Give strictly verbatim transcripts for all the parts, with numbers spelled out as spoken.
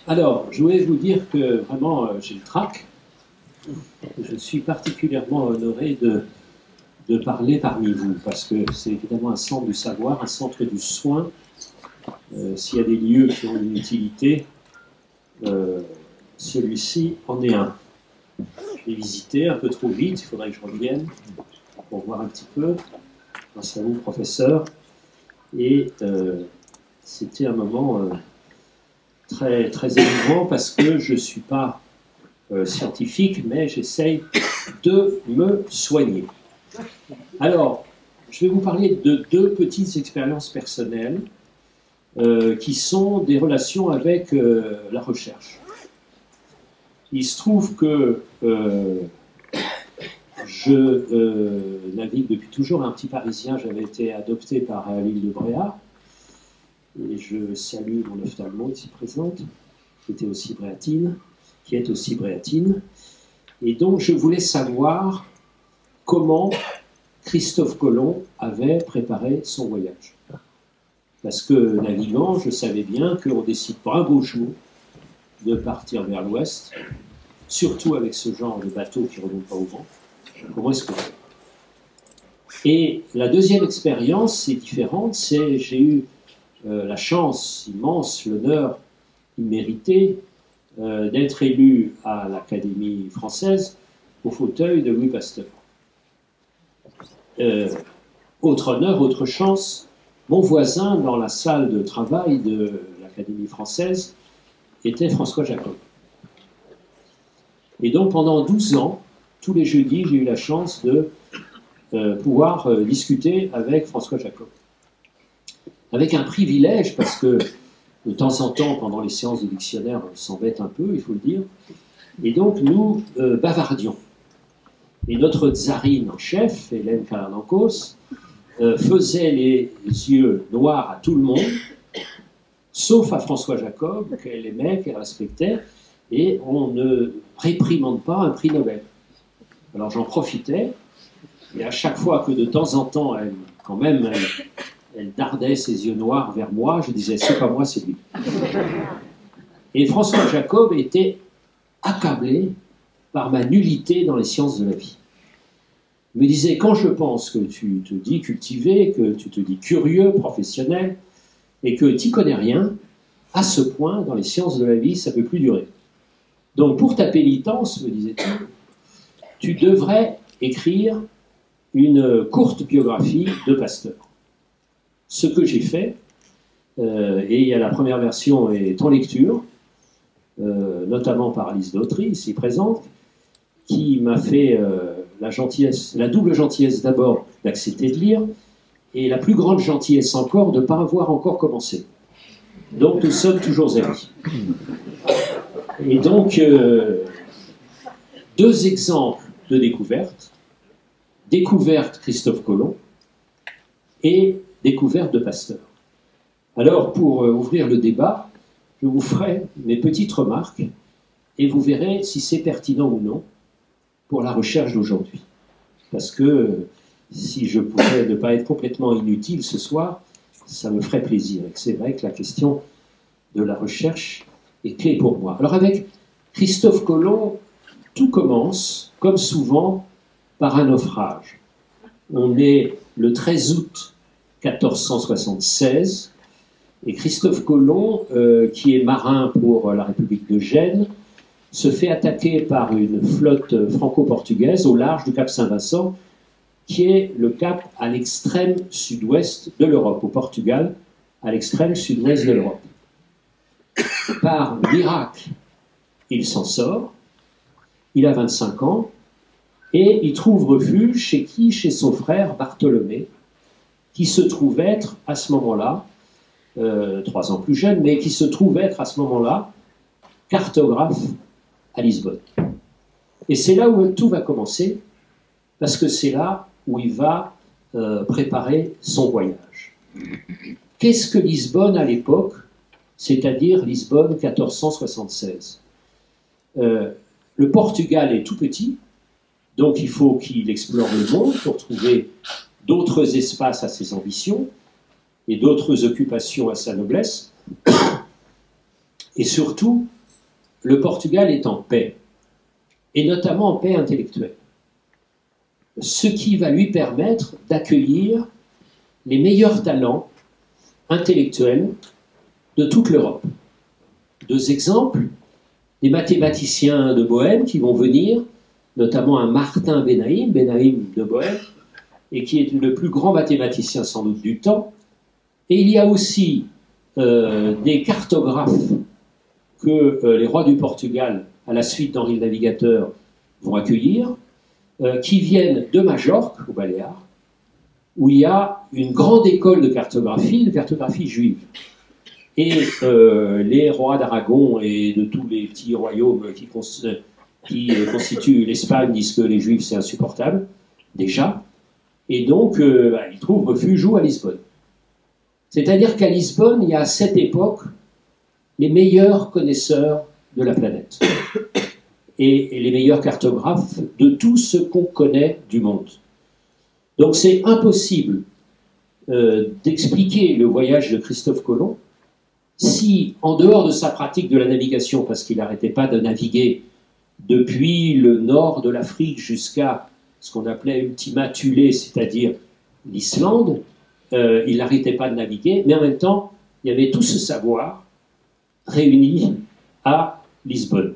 Alors, je voulais vous dire que vraiment, euh, j'ai le trac. Je suis particulièrement honoré de, de parler parmi vous, parce que c'est évidemment un centre du savoir, un centre du soin. Euh, S'il y a des lieux qui ont une utilité, euh, celui-ci en est un. Je l'ai visité un peu trop vite, il faudrait que je revienne pour voir un petit peu. Grâce à vous, professeur. Et euh, c'était un moment euh, très, très émouvant parce que je ne suis pas euh, scientifique, mais j'essaye de me soigner. Alors, je vais vous parler de deux petites expériences personnelles euh, qui sont des relations avec euh, la recherche. Il se trouve que euh, je euh, navigue depuis toujours, un petit Parisien, j'avais été adopté par l'île de Bréhat, et je salue mon ophtalmo ici présente, qui était aussi bréhatine, qui est aussi bréhatine, et donc je voulais savoir comment Christophe Colomb avait préparé son voyage. Parce que naviguant, je savais bien qu'on ne décide pas un beau jour de partir vers l'ouest, surtout avec ce genre de bateau qui ne remonte pas au vent. Comment est-ce qu'on fait? Et la deuxième expérience, c'est différente, c'est j'ai eu euh, la chance immense, l'honneur immérité euh, d'être élu à l'Académie française au fauteuil de Louis Pasteur. Euh, autre honneur, autre chance, mon voisin dans la salle de travail de l'Académie française était François Jacob. Et donc pendant douze ans, tous les jeudis, j'ai eu la chance de euh, pouvoir euh, discuter avec François Jacob. Avec un privilège, parce que de temps en temps, pendant les séances de dictionnaire, on s'embête un peu, il faut le dire. Et donc nous euh, bavardions. Et notre tsarine en chef, Hélène Karallankos, euh, faisait les yeux noirs à tout le monde, sauf à François Jacob, qu'elle aimait, qu'elle respectait, et on ne réprimande pas un prix Nobel. Alors j'en profitais, et à chaque fois que de temps en temps, elle, quand même, elle, elle dardait ses yeux noirs vers moi, je disais, c'est pas moi, c'est lui. Et François Jacob était accablé par ma nullité dans les sciences de la vie. Il me disait, quand je pense que tu te dis cultivé, que tu te dis curieux, professionnel, et que tu n'y connais rien, à ce point, dans les sciences de la vie, ça ne peut plus durer. Donc pour ta pénitence, me disait-il, tu devrais écrire une courte biographie de Pasteur. Ce que j'ai fait, euh, et il y a la première version est en lecture, euh, notamment par Alice Dautry, ici présente, qui m'a fait euh, la gentillesse, la double gentillesse d'abord d'accepter de lire, et la plus grande gentillesse encore de ne pas avoir encore commencé. Donc nous sommes toujours amis. Et donc, euh, deux exemples de découverte, découverte Christophe Colomb et découverte de Pasteur. Alors, pour euh, ouvrir le débat, je vous ferai mes petites remarques et vous verrez si c'est pertinent ou non pour la recherche d'aujourd'hui. Parce que euh, si je pouvais ne pas être complètement inutile ce soir, ça me ferait plaisir. Et c'est vrai que la question de la recherche est clé pour moi. Alors avec Christophe Colomb, tout commence, comme souvent, par un naufrage. On est le treize août mille quatre cent soixante-seize, et Christophe Colomb, euh, qui est marin pour la République de Gênes, se fait attaquer par une flotte franco-portugaise au large du cap Saint-Vincent, qui est le cap à l'extrême sud-ouest de l'Europe, au Portugal, à l'extrême sud-ouest de l'Europe. Par miracle, il s'en sort, il a vingt-cinq ans, et il trouve refuge chez qui? Chez son frère Bartholomé, qui se trouve être, à ce moment-là, euh, trois ans plus jeune, mais qui se trouve être, à ce moment-là, cartographe à Lisbonne. Et c'est là où tout va commencer, parce que c'est là où il va euh, préparer son voyage. Qu'est-ce que Lisbonne à l'époque, c'est-à-dire Lisbonne mille quatre cent soixante-seize? euh, Le Portugal est tout petit, donc il faut qu'il explore le monde pour trouver d'autres espaces à ses ambitions et d'autres occupations à sa noblesse. Et surtout, le Portugal est en paix, et notamment en paix intellectuelle, ce qui va lui permettre d'accueillir les meilleurs talents intellectuels de toute l'Europe. Deux exemples, des mathématiciens de Bohême qui vont venir, notamment un Martin Benaïm, Benaïm de Bohême, et qui est le plus grand mathématicien sans doute du temps. Et il y a aussi euh, des cartographes que euh, les rois du Portugal, à la suite d'Henri le Navigateur, vont accueillir, euh, qui viennent de Majorque, aux Baléares, où il y a une grande école de cartographie, de cartographie juive. Et euh, les rois d'Aragon et de tous les petits royaumes qui, cons qui euh, constituent l'Espagne disent que les juifs c'est insupportable, déjà. Et donc, euh, bah, ils trouvent refuge où à Lisbonne. C'est-à-dire qu'à Lisbonne, il y a à cette époque les meilleurs connaisseurs de la planète et, et les meilleurs cartographes de tout ce qu'on connaît du monde. Donc c'est impossible euh, d'expliquer le voyage de Christophe Colomb si, en dehors de sa pratique de la navigation, parce qu'il n'arrêtait pas de naviguer depuis le nord de l'Afrique jusqu'à ce qu'on appelait Ultima Thule, c'est-à-dire l'Islande, euh, il n'arrêtait pas de naviguer, mais en même temps, il y avait tout ce savoir réuni à Lisbonne.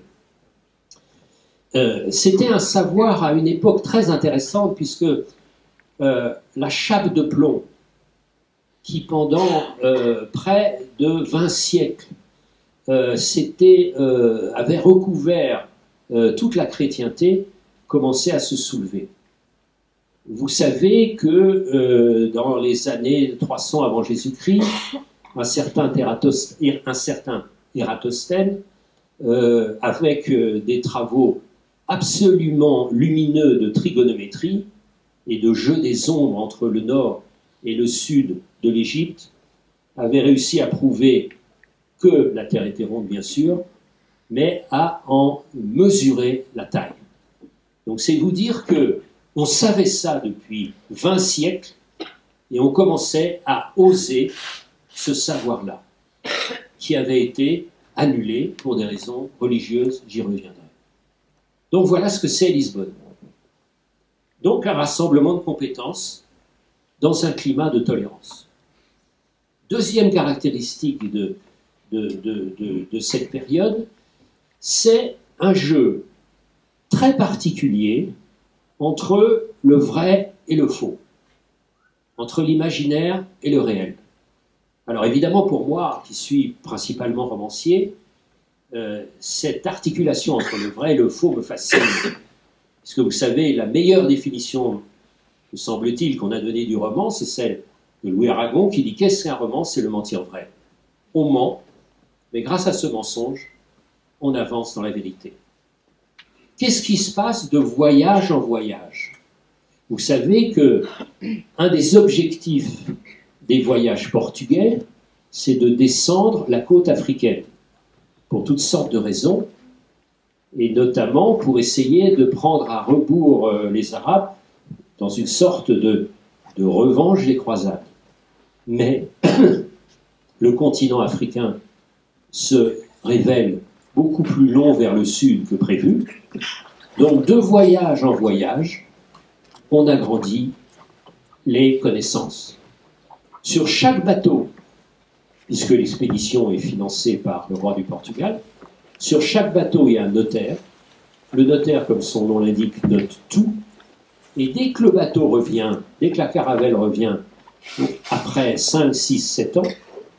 Euh, C'était un savoir à une époque très intéressante, puisque euh, la chape de plomb, qui pendant euh, près de vingt siècles euh, euh, avait recouvert euh, toute la chrétienté, commençait à se soulever. Vous savez que euh, dans les années trois cents avant Jésus-Christ, un certain, un certain Ératosthène, euh, avec euh, des travaux absolument lumineux de trigonométrie et de jeu des ombres entre le nord et le sud de l'Égypte, avait réussi à prouver que la Terre était ronde, bien sûr, mais à en mesurer la taille. Donc c'est vous dire que on savait ça depuis vingt siècles et on commençait à oser ce savoir-là, qui avait été annulé pour des raisons religieuses, j'y reviendrai. Donc voilà ce que c'est Lisbonne. Donc un rassemblement de compétences dans un climat de tolérance. Deuxième caractéristique de, de, de, de, de cette période, c'est un jeu très particulier entre le vrai et le faux, entre l'imaginaire et le réel. Alors évidemment pour moi, qui suis principalement romancier, euh, cette articulation entre le vrai et le faux me fascine. Puisque vous savez, la meilleure définition, me semble-t-il, qu'on a donnée du roman, c'est celle de Louis Aragon qui dit qu'est-ce qu'un roman? C'est le mentir vrai. On ment, mais grâce à ce mensonge, on avance dans la vérité. Qu'est-ce qui se passe de voyage en voyage? Vous savez que un des objectifs des voyages portugais, c'est de descendre la côte africaine, pour toutes sortes de raisons, et notamment pour essayer de prendre à rebours euh, les Arabes dans une sorte de, de revanche des croisades. Mais le continent africain se révèle beaucoup plus long vers le sud que prévu. Donc, de voyage en voyage, on agrandit les connaissances. Sur chaque bateau, puisque l'expédition est financée par le roi du Portugal, sur chaque bateau, il y a un notaire. Le notaire, comme son nom l'indique, note tout. Et dès que le bateau revient, dès que la caravelle revient, après cinq, six, sept ans,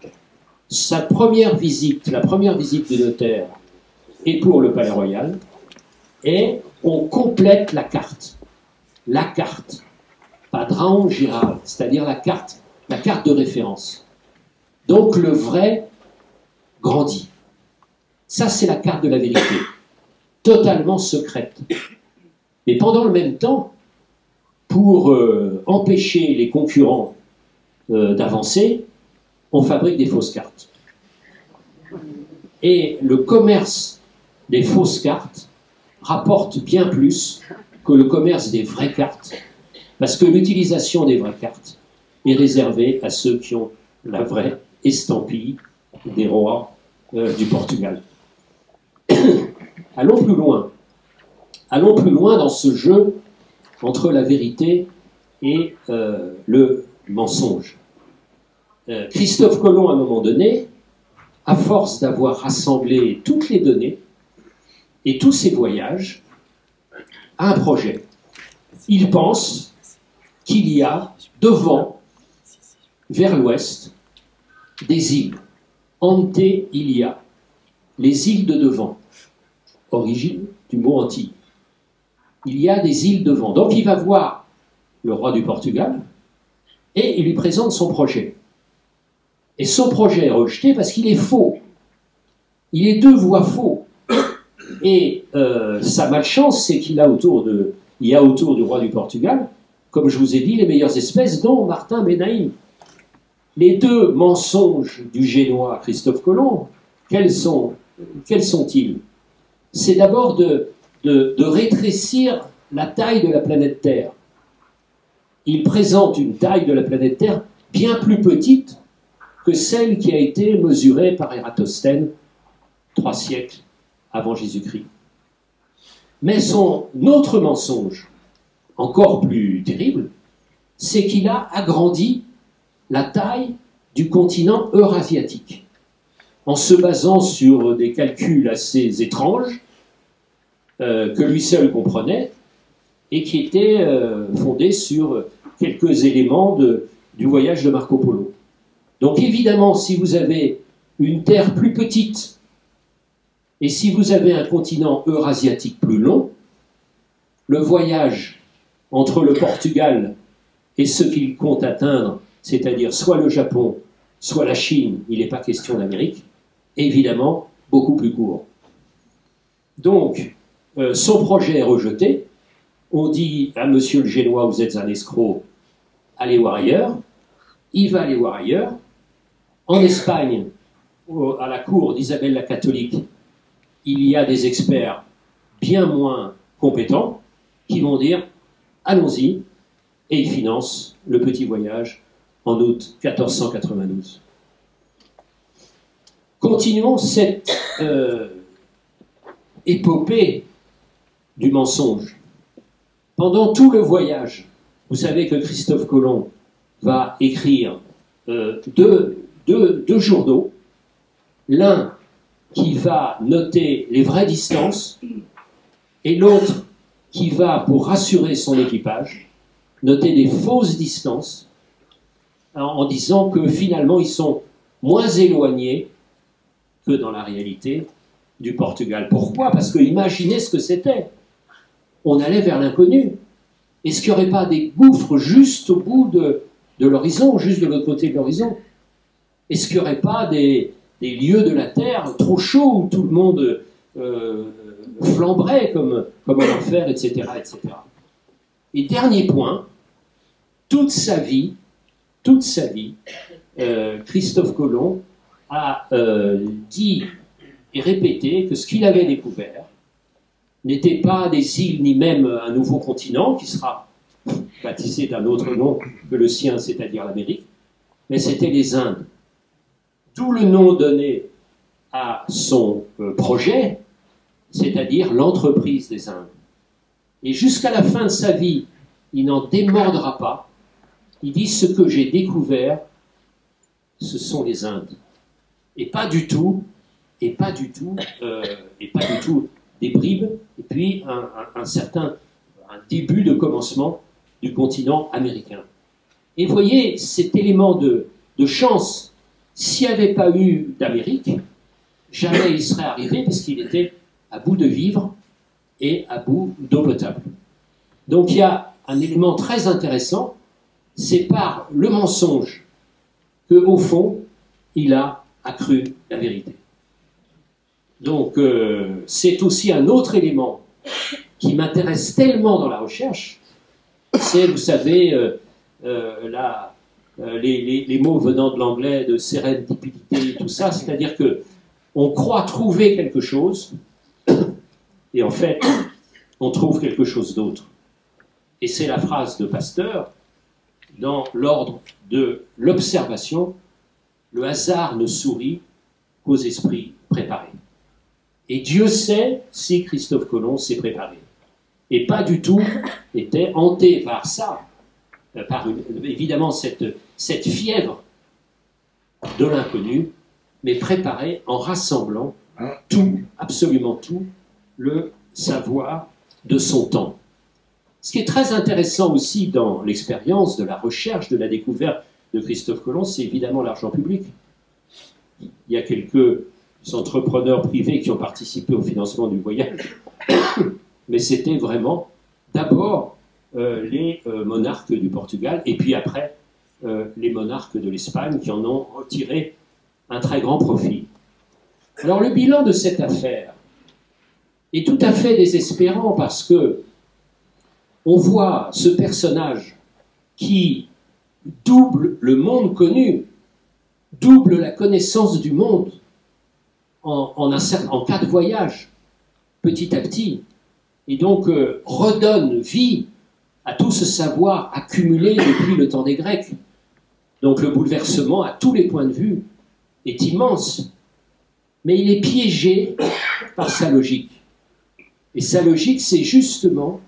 sa première visite, la première visite du notaire est pour le Palais Royal, et on complète la carte. La carte. Padrão Giral, c'est-à-dire la carte, la carte de référence. Donc le vrai grandit. Ça, c'est la carte de la vérité, totalement secrète. Mais pendant le même temps, pour euh, empêcher les concurrents euh, d'avancer, on fabrique des fausses cartes. Et le commerce des fausses cartes rapporte bien plus que le commerce des vraies cartes, parce que l'utilisation des vraies cartes est réservée à ceux qui ont la vraie estampille des rois euh, du Portugal. allons plus loin. Allons plus loin dans ce jeu entre la vérité et euh, le mensonge. Euh, Christophe Colomb, à un moment donné, à force d'avoir rassemblé toutes les données et tous ses voyages, a un projet. Il pense qu'il y a devant, vers l'ouest, des îles. Ante ilia, les îles de devant, origine du mot Antilles. Il y a des îles devant. Donc il va voir le roi du Portugal et il lui présente son projet. Et son projet est rejeté parce qu'il est faux. Il est deux voix faux. Et euh, sa malchance, c'est qu'il a autour de, il y a autour du roi du Portugal, comme je vous ai dit, les meilleures espèces, dont Martin Benaïm. Les deux mensonges du Génois Christophe Colomb, quels sont, quels sont-ils? C'est d'abord de, de, de rétrécir la taille de la planète Terre. Il présente une taille de la planète Terre bien plus petite que celle qui a été mesurée par Ératosthène trois siècles avant Jésus-Christ. Mais son autre mensonge, encore plus terrible, c'est qu'il a agrandi la taille du continent eurasiatique, en se basant sur des calculs assez étranges euh, que lui seul comprenait et qui étaient euh, fondés sur quelques éléments de, du voyage de Marco Polo. Donc évidemment, si vous avez une terre plus petite et si vous avez un continent eurasiatique plus long, le voyage entre le Portugal et ce qu'il compte atteindre, c'est-à-dire soit le Japon, soit la Chine, il n'est pas question d'Amérique, évidemment beaucoup plus court. Donc, euh, son projet est rejeté. On dit à monsieur le Génois, vous êtes un escroc, allez voir ailleurs. Il va aller voir ailleurs. En Espagne, à la cour d'Isabelle la Catholique, il y a des experts bien moins compétents qui vont dire allons-y, et ils financent le petit voyage en août mille quatre cent quatre-vingt-douze. Continuons cette euh, épopée du mensonge. Pendant tout le voyage, vous savez que Christophe Colomb va écrire euh, deux, deux, deux journaux, l'un qui va noter les vraies distances et l'autre qui va, pour rassurer son équipage, noter des fausses distances en, en disant que finalement ils sont moins éloignés que dans la réalité du Portugal. Pourquoi? Parce que imaginez ce que c'était. On allait vers l'inconnu. Est-ce qu'il n'y aurait pas des gouffres juste au bout de, de l'horizon, juste de l'autre côté de l'horizon? Est-ce qu'il n'y aurait pas des, des lieux de la Terre trop chauds où tout le monde euh, flamberait comme, comme en enfer, et cetera, et cetera. Et dernier point, toute sa vie, toute sa vie, euh, Christophe Colomb a euh, dit et répété que ce qu'il avait découvert n'était pas des îles ni même un nouveau continent qui sera baptisé d'un autre nom que le sien, c'est-à-dire l'Amérique, mais c'était les Indes. D'où le nom donné à son euh, projet, c'est-à-dire l'entreprise des Indes. Et jusqu'à la fin de sa vie, il n'en démordra pas. Il dit ce que j'ai découvert, ce sont les Indes. Et pas du tout, et pas du tout, euh, et pas du tout des bribes, et puis un, un, un certain un début de commencement du continent américain. Et vous voyez, cet élément de, de chance, s'il n'y avait pas eu d'Amérique, jamais il serait arrivé parce qu'il était à bout de vivres et à bout d'eau potable. Donc il y a un élément très intéressant, c'est par le mensonge qu'au fond, il a accru la vérité. Donc euh, c'est aussi un autre élément qui m'intéresse tellement dans la recherche, c'est, vous savez, euh, euh, la, euh, les, les, les mots venant de l'anglais de sérendipité, tout ça, c'est-à-dire que on croit trouver quelque chose, et en fait, on trouve quelque chose d'autre. Et c'est la phrase de Pasteur, dans l'ordre de l'observation, le hasard ne sourit qu'aux esprits préparés. Et Dieu sait si Christophe Colomb s'est préparé. Et pas du tout était hanté par ça, par une, évidemment cette, cette fièvre de l'inconnu, mais préparé en rassemblant tout, absolument tout, le savoir de son temps. Ce qui est très intéressant aussi dans l'expérience de la recherche, de la découverte de Christophe Colomb, c'est évidemment l'argent public. Il y a quelques entrepreneurs privés qui ont participé au financement du voyage, mais c'était vraiment d'abord euh, les euh, monarques du Portugal, et puis après euh, les monarques de l'Espagne qui en ont retiré un très grand profit. Alors le bilan de cette affaire est tout à fait désespérant parce que on voit ce personnage qui double le monde connu, double la connaissance du monde en, en, un, en cas de voyage, petit à petit, et donc euh, redonne vie à tout ce savoir accumulé depuis le temps des Grecs. Donc le bouleversement, à tous les points de vue, est immense, mais il est piégé par sa logique. Et sa logique, c'est justement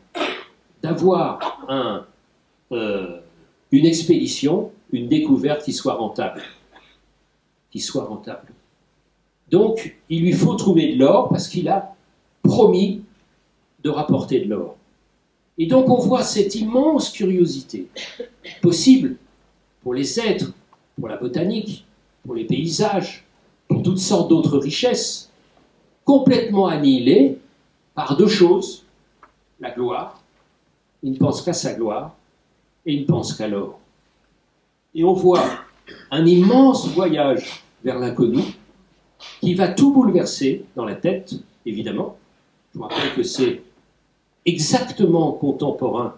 d'avoir un, euh, une expédition, une découverte qui soit rentable. Qui soit rentable. Donc, il lui faut trouver de l'or parce qu'il a promis de rapporter de l'or. Et donc, on voit cette immense curiosité possible pour les êtres, pour la botanique, pour les paysages, pour toutes sortes d'autres richesses, complètement annihilées par deux choses, la gloire. Il ne pense qu'à sa gloire et il ne pense qu'à l'or. Et on voit un immense voyage vers l'inconnu qui va tout bouleverser dans la tête, évidemment. Je vous rappelle que c'est exactement contemporain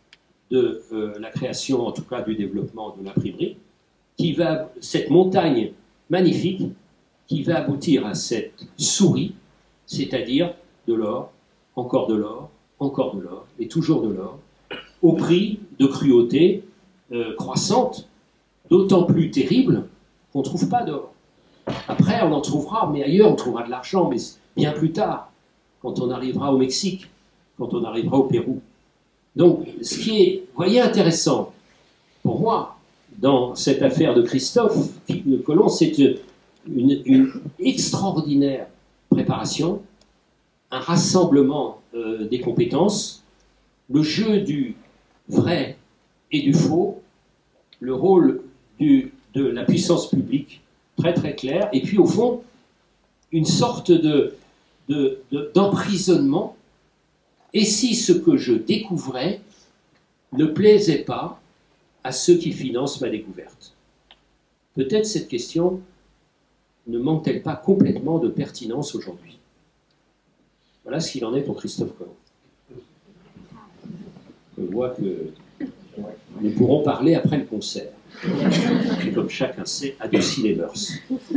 de euh, la création, en tout cas du développement de l'imprimerie, qui va, cette montagne magnifique, qui va aboutir à cette souris, c'est-à-dire de l'or, encore de l'or, encore de l'or, et toujours de l'or, au prix de cruauté euh, croissante, d'autant plus terrible qu'on ne trouve pas d'or. Après, on en trouvera, mais ailleurs, on trouvera de l'argent, mais bien plus tard, quand on arrivera au Mexique, quand on arrivera au Pérou. Donc, ce qui est, vous voyez, intéressant, pour moi, dans cette affaire de Christophe Colomb, c'est une, une extraordinaire préparation, un rassemblement euh, des compétences, le jeu du vrai et du faux, le rôle du, de la puissance publique très très clair, et puis au fond, une sorte de, de, de, d'emprisonnement. Et si ce que je découvrais ne plaisait pas à ceux qui financent ma découverte? Peut-être cette question ne manque-t-elle pas complètement de pertinence aujourd'hui? Voilà ce qu'il en est pour Christophe Colomb. Je vois que nous pourrons parler après le concert. Et comme chacun sait, adoucit les mœurs.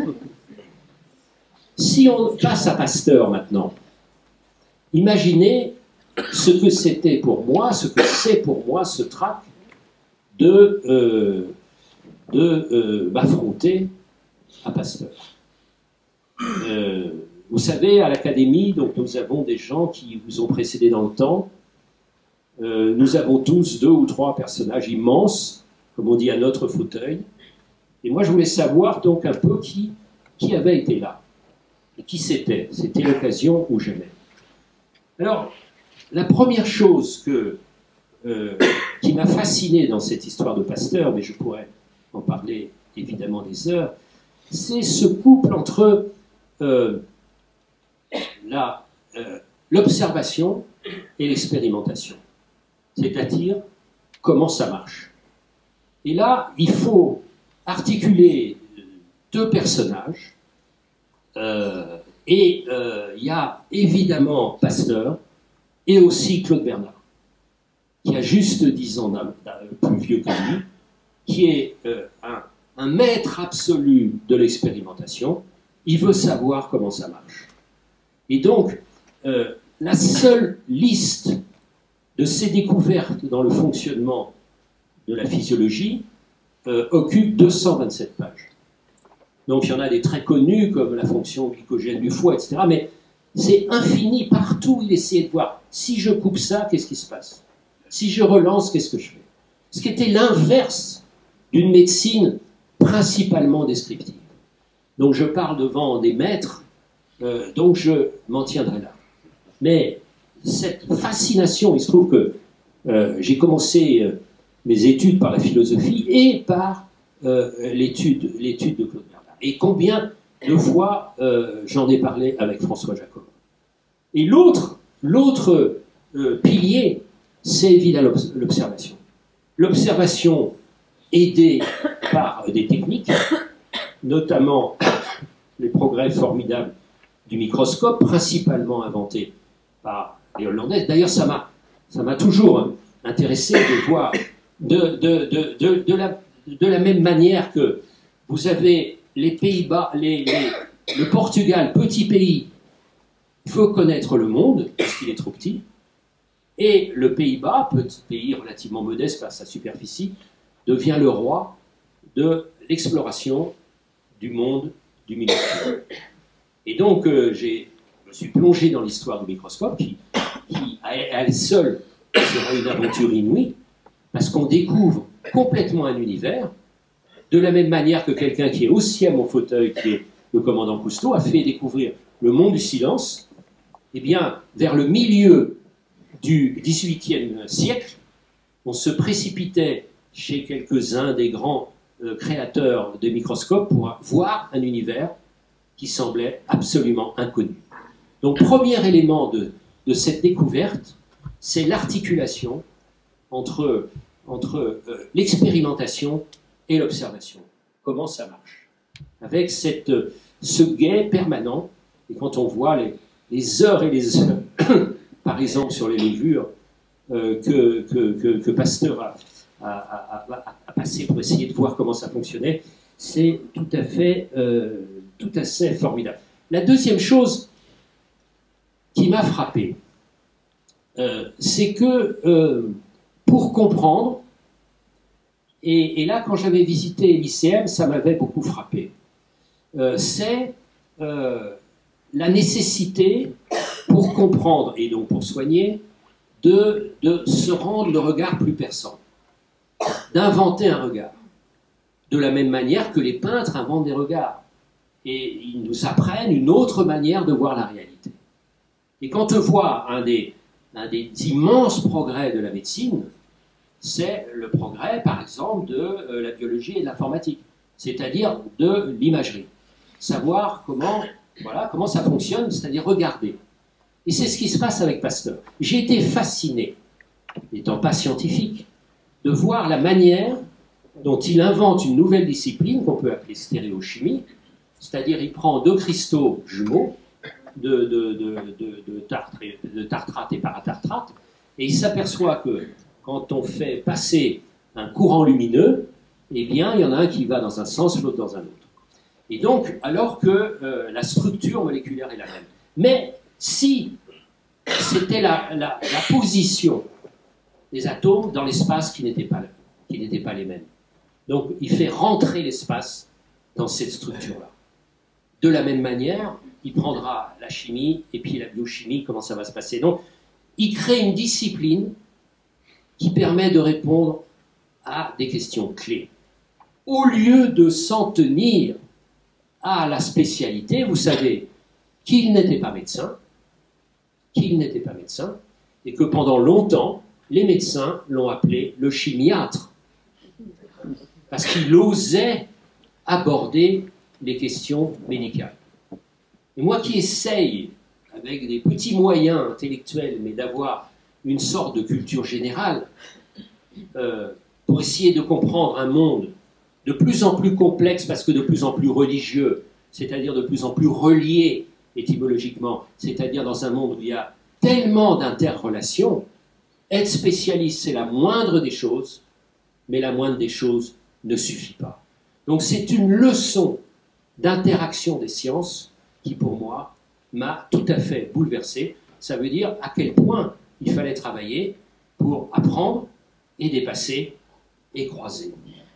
Si on passe à Pasteur maintenant, imaginez ce que c'était pour moi, ce que c'est pour moi ce trac de, euh, de euh, m'affronter à Pasteur. Euh, vous savez, à l'Académie, donc nous avons des gens qui vous ont précédé dans le temps. Euh, nous avons tous deux ou trois personnages immenses, comme on dit, à notre fauteuil. Et moi, je voulais savoir donc un peu qui, qui avait été là. Et qui c'était. C'était l'occasion ou jamais. Alors, la première chose que, euh, qui m'a fasciné dans cette histoire de Pasteur, mais je pourrais en parler évidemment des heures, c'est ce couple entre euh, la, euh, l'observation et l'expérimentation. C'est-à-dire comment ça marche. Et là, il faut articuler deux personnages, euh, et euh, il y a évidemment Pasteur, et aussi Claude Bernard, qui a juste dix ans d'un, d'un, plus vieux que lui, qui est euh, un, un maître absolu de l'expérimentation. Il veut savoir comment ça marche. Et donc, euh, la seule liste de ces découvertes dans le fonctionnement de la physiologie euh, occupe deux cent vingt-sept pages. Donc il y en a des très connus, comme la fonction glycogène du foie, et cetera. Mais C'est infini, partout il essayait de voir, si je coupe ça, qu'est-ce qui se passe? Si je relance, qu'est-ce que je fais? Ce qui était l'inverse d'une médecine principalement descriptive. Donc je parle devant des maîtres, euh, donc je m'en tiendrai là. Mais cette fascination, il se trouve que euh, j'ai commencé euh, mes études par la philosophie et par euh, l'étude l'étude de Claude Bernard. Et combien de fois euh, j'en ai parlé avec François Jacob. Et l'autre, l'autre euh, pilier, c'est évidemment l'observation. L'observation aidée par des techniques, notamment les progrès formidables du microscope, principalement inventés par les Hollandais. D'ailleurs, ça m'a ça m'a toujours intéressé de voir de, de, de, de, de, la, de la même manière que vous avez les Pays-Bas, les, les, le Portugal, petit pays, veut connaître le monde, parce qu'il est trop petit, et le Pays-Bas, petit pays relativement modeste par sa superficie, devient le roi de l'exploration du monde du minuscule. Et donc, euh, j'ai, je me suis plongé dans l'histoire du microscope, qui, qui à elle seule sera une aventure inouïe, parce qu'on découvre complètement un univers, de la même manière que quelqu'un qui est aussi à mon fauteuil, qui est le commandant Cousteau, a fait découvrir le monde du silence. Eh bien, vers le milieu du dix-huitième siècle, on se précipitait chez quelques-uns des grands euh, créateurs de microscopes pour voir un univers qui semblait absolument inconnu. Donc, premier élément de, de cette découverte, c'est l'articulation entre, entre euh, l'expérimentation et l'observation. Comment ça marche? Avec cette, ce guet permanent, et quand on voit les, les heures et les heures, par exemple sur les levures euh, que, que, que, que Pasteur a, a, a, a passé pour essayer de voir comment ça fonctionnait, c'est tout à fait, euh, tout à fait formidable. La deuxième chose qui m'a frappé, euh, c'est que euh, pour comprendre, et, et là quand j'avais visité l'I C M, ça m'avait beaucoup frappé, euh, c'est euh, la nécessité pour comprendre et donc pour soigner, de, de se rendre le regard plus perçant, d'inventer un regard, de la même manière que les peintres inventent des regards, et ils nous apprennent une autre manière de voir la réalité. Et quand on voit un des, un des immenses progrès de la médecine, c'est le progrès, par exemple, de euh, la biologie et de l'informatique, c'est-à-dire de l'imagerie. Savoir comment, voilà, comment ça fonctionne, c'est-à-dire regarder. Et c'est ce qui se passe avec Pasteur. J'ai été fasciné, n'étant pas scientifique, de voir la manière dont il invente une nouvelle discipline qu'on peut appeler stéréochimie, c'est-à-dire il prend deux cristaux jumeaux, de, de, de, de, de, tartre et, de tartrate et paratartrate, et il s'aperçoit que quand on fait passer un courant lumineux, eh bien, il y en a un qui va dans un sens, l'autre dans un autre. Et donc, alors que euh, la structure moléculaire est la même. Mais si c'était la, la, la position des atomes dans l'espace qui n'était pas, qui n'était pas les mêmes. Donc, il fait rentrer l'espace dans cette structure-là. De la même manière, il prendra la chimie et puis la biochimie, comment ça va se passer. Donc, il crée une discipline qui permet de répondre à des questions clés. Au lieu de s'en tenir à la spécialité, vous savez qu'il n'était pas médecin, qu'il n'était pas médecin, et que pendant longtemps, les médecins l'ont appelé le chimiatre, parce qu'il osait aborder les questions médicales. Et moi qui essaye, avec des petits moyens intellectuels, mais d'avoir une sorte de culture générale, euh, pour essayer de comprendre un monde de plus en plus complexe, parce que de plus en plus religieux, c'est-à-dire de plus en plus relié étymologiquement, c'est-à-dire dans un monde où il y a tellement d'interrelations, être spécialiste, c'est la moindre des choses, mais la moindre des choses ne suffit pas. Donc c'est une leçon d'interaction des sciences qui, pour moi, m'a tout à fait bouleversé. Ça veut dire à quel point il fallait travailler pour apprendre et dépasser et croiser.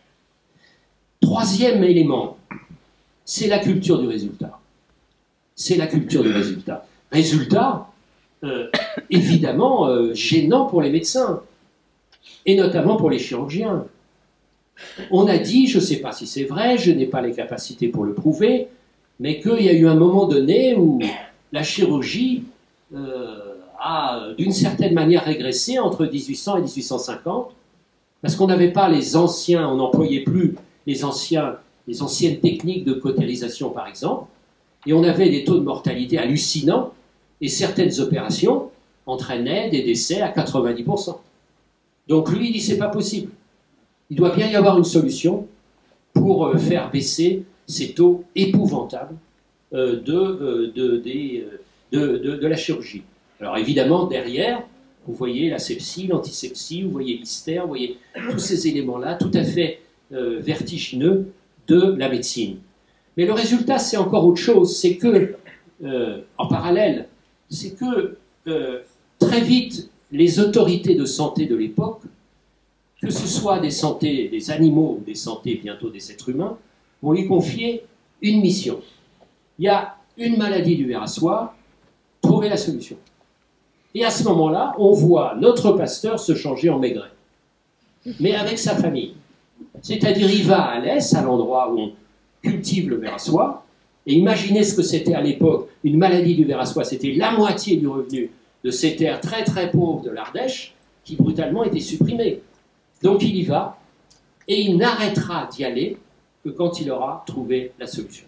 Troisième élément, c'est la culture du résultat. C'est la culture du résultat. Résultat, euh, évidemment, euh, gênant pour les médecins, et notamment pour les chirurgiens. On a dit, je ne sais pas si c'est vrai, je n'ai pas les capacités pour le prouver, mais qu'il y a eu un moment donné où la chirurgie euh, a d'une certaine manière régressé entre mille huit cents et mille huit cent cinquante, parce qu'on n'avait pas les anciens, on n'employait plus les, anciens, les anciennes techniques de cautérisation par exemple, et on avait des taux de mortalité hallucinants, et certaines opérations entraînaient des décès à quatre-vingt-dix pour cent. Donc lui, il dit, c'est pas possible. Il doit bien y avoir une solution pour euh, faire baisser ces taux épouvantables euh, de, euh, de, des, de, de, de la chirurgie. Alors évidemment, derrière, vous voyez la sepsie, l'antisepsie, vous voyez l'hystère, vous voyez tous ces éléments-là tout à fait euh, vertigineux de la médecine. Mais le résultat, c'est encore autre chose, c'est que, euh, en parallèle, c'est que euh, très vite, les autorités de santé de l'époque, que ce soit des santé des animaux ou des santé bientôt des êtres humains, vont lui confier une mission. Il y a une maladie du ver à soie, trouver la solution. Et à ce moment-là, on voit notre pasteur se changer en Maigret, mais avec sa famille. C'est-à-dire, il va à l'Est, à l'endroit où on cultive le ver à soie, et imaginez ce que c'était à l'époque, une maladie du ver à soie, c'était la moitié du revenu de ces terres très très pauvres de l'Ardèche, qui brutalement étaient supprimées. Donc il y va, et il n'arrêtera d'y aller que quand il aura trouvé la solution.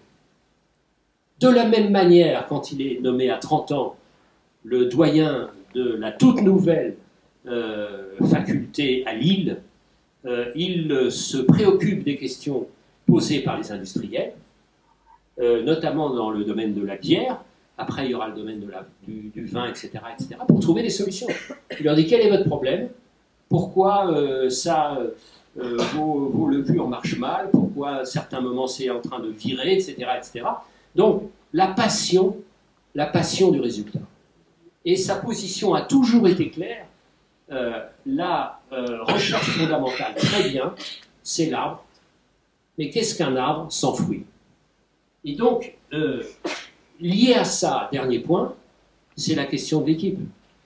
De la même manière, quand il est nommé à trente ans, le doyen de la toute nouvelle euh, faculté à Lille, euh, il euh, se préoccupe des questions posées par les industriels, euh, notamment dans le domaine de la bière. Après, il y aura le domaine de la, du, du vin, et cetera, et cetera, pour trouver des solutions. Il leur dit, quel est votre problème? Pourquoi euh, ça, euh, vos, vos levures marchent mal? Pourquoi à certains moments c'est en train de virer, et cetera, et cetera. Donc, la passion, la passion du résultat. Et sa position a toujours été claire. Euh, la euh, recherche fondamentale, très bien, c'est l'arbre. Mais qu'est-ce qu'un arbre sans fruit? Et donc, euh, lié à ça, dernier point, c'est la question de l'équipe.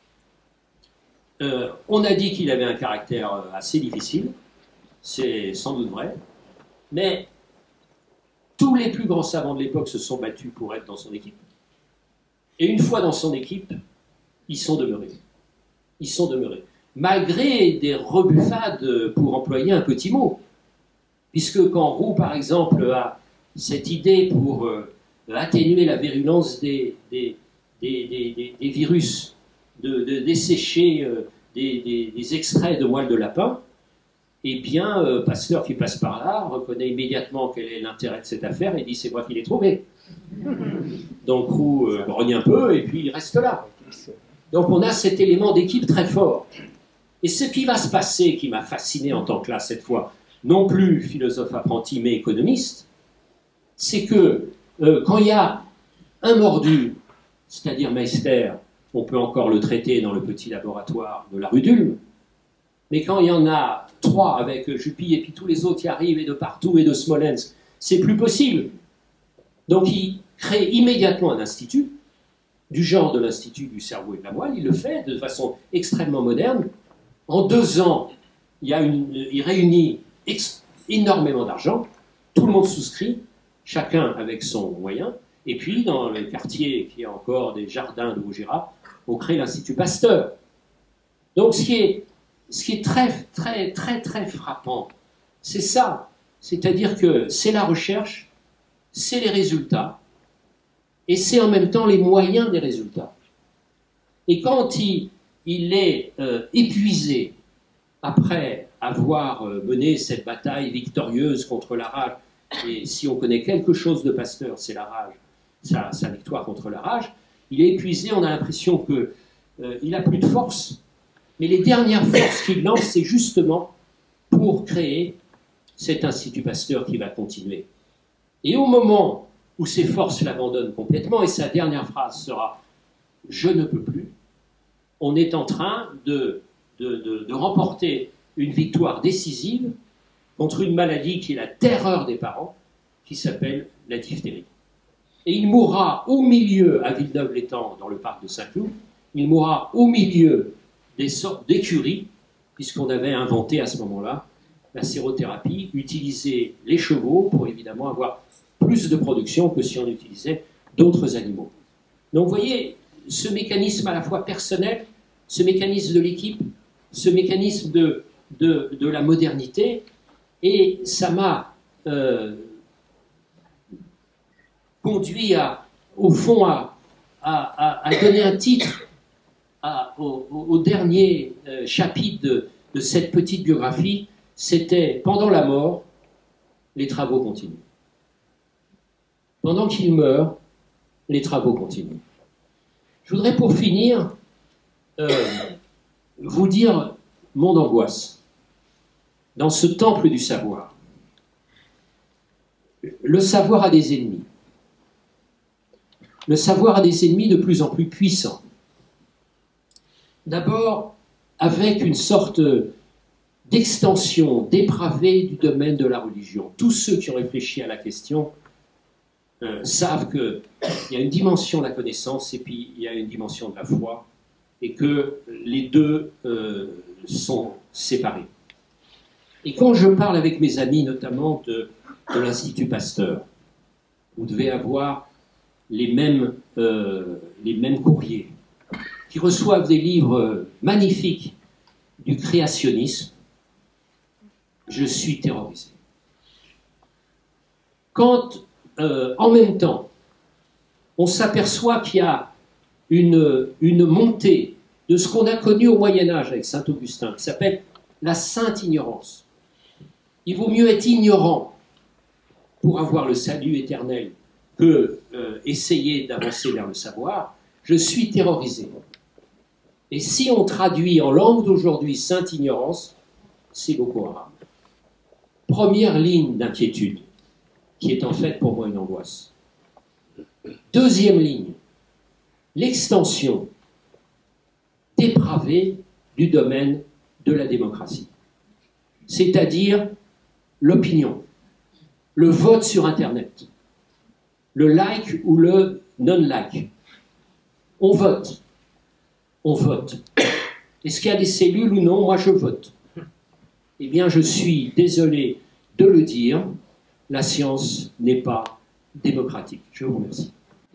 Euh, on a dit qu'il avait un caractère assez difficile, c'est sans doute vrai, mais tous les plus grands savants de l'époque se sont battus pour être dans son équipe. Et une fois dans son équipe, ils sont demeurés. Ils sont demeurés. Malgré des rebuffades, pour employer un petit mot. Puisque quand Roux, par exemple, a cette idée pour euh, atténuer la virulence des, des, des, des, des, des virus, de, de dessécher euh, des, des, des extraits de moelle de lapin, eh bien, euh, Pasteur qui passe par là reconnaît immédiatement quel est l'intérêt de cette affaire et dit c'est moi qui l'ai trouvé. Donc Roux euh, grogne un peu et puis il reste là. Donc on a cet élément d'équipe très fort. Et ce qui va se passer, qui m'a fasciné en tant que là cette fois, non plus philosophe apprenti mais économiste, c'est que euh, quand il y a un mordu, c'est-à-dire Meister, on peut encore le traiter dans le petit laboratoire de la rue d'Ulm, mais quand il y en a trois avec Juppy et puis tous les autres qui arrivent et de partout et de Smolensk, c'est plus possible. Donc il crée immédiatement un institut, du genre de l'Institut du cerveau et de la moelle, il le fait de façon extrêmement moderne. En deux ans, il, y a une, il réunit énormément d'argent, tout le monde souscrit, chacun avec son moyen, et puis dans le quartier qui a encore des jardins de Vaugirard, on crée l'Institut Pasteur. Donc ce qui est, ce qui est très, très, très, très frappant, c'est ça, c'est-à-dire que c'est la recherche, c'est les résultats, et c'est en même temps les moyens des résultats. Et quand il, il est euh, épuisé, après avoir euh, mené cette bataille victorieuse contre la rage, et si on connaît quelque chose de Pasteur, c'est la rage, sa, sa victoire contre la rage, il est épuisé, on a l'impression qu'il euh, n'a plus de force, mais les dernières forces qu'il lance, c'est justement pour créer cet Institut Pasteur qui va continuer. Et au moment où ses forces l'abandonnent complètement, et sa dernière phrase sera « je ne peux plus », on est en train de, de, de, de remporter une victoire décisive contre une maladie qui est la terreur des parents, qui s'appelle la diphtérie. et il mourra au milieu, à Villeneuve-l'Étang, dans le parc de Saint-Cloud, il mourra au milieu des sortes d'écuries, puisqu'on avait inventé à ce moment-là la sérothérapie, utiliser les chevaux pour évidemment avoir plus de production que si on utilisait d'autres animaux. Donc vous voyez, ce mécanisme à la fois personnel, ce mécanisme de l'équipe, ce mécanisme de, de, de la modernité, et ça m'a euh, conduit à, au fond à, à, à donner un titre à, au, au dernier euh, chapitre de, de cette petite biographie, c'était « Pendant la mort, les travaux continuent ». Pendant qu'il meurt, les travaux continuent. Je voudrais pour finir euh, vous dire mon angoisse dans ce temple du savoir. Le savoir a des ennemis. Le savoir a des ennemis de plus en plus puissants. D'abord, avec une sorte d'extension dépravée du domaine de la religion. Tous ceux qui ont réfléchi à la question euh, savent qu'il y a une dimension de la connaissance et puis il y a une dimension de la foi, et que les deux euh, sont séparés. Et quand je parle avec mes amis, notamment de, de l'Institut Pasteur, vous devez avoir les mêmes, euh, les mêmes courriers, qui reçoivent des livres magnifiques du créationnisme, je suis terrorisé. Quand, euh, en même temps, on s'aperçoit qu'il y a une, une montée de ce qu'on a connu au Moyen-Âge avec saint Augustin, qui s'appelle la sainte ignorance. Il vaut mieux être ignorant pour avoir le salut éternel que euh, essayer d'avancer vers le savoir. Je suis terrorisé. Et si on traduit en langue d'aujourd'hui sainte ignorance, c'est Boko Haram. Première ligne d'inquiétude, qui est en fait pour moi une angoisse. Deuxième ligne, l'extension dépravée du domaine de la démocratie, c'est-à-dire l'opinion, le vote sur Internet, le like ou le non-like. On vote, on vote. Est-ce qu'il y a des cellules ou non? Moi, je vote. Eh bien, je suis désolé de le dire, la science n'est pas démocratique. Je vous remercie.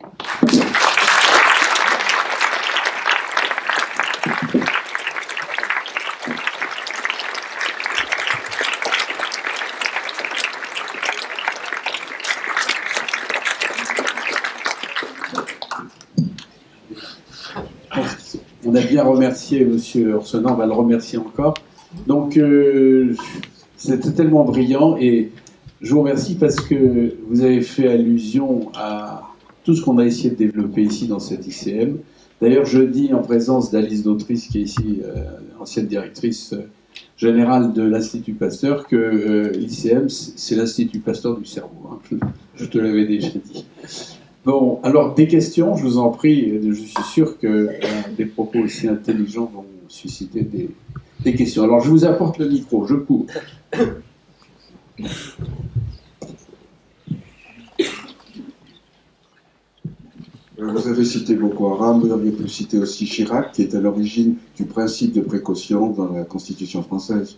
On a bien remercié M. Yourcenar, on va le remercier encore. Donc, euh, c'était tellement brillant et je vous remercie parce que vous avez fait allusion à tout ce qu'on a essayé de développer ici dans cet I C M. D'ailleurs, je dis en présence d'Alice Dautris, qui est ici euh, ancienne directrice euh, générale de l'Institut Pasteur, que euh, l'I C M, c'est l'Institut Pasteur du cerveau. Hein, je, je te l'avais déjà dit. Bon, alors des questions, je vous en prie, je suis sûr que euh, des propos aussi intelligents vont susciter des, des questions. Alors je vous apporte le micro, je cours. Vous avez cité Boko Haram, vous auriez pu citer aussi Chirac, qui est à l'origine du principe de précaution dans la Constitution française.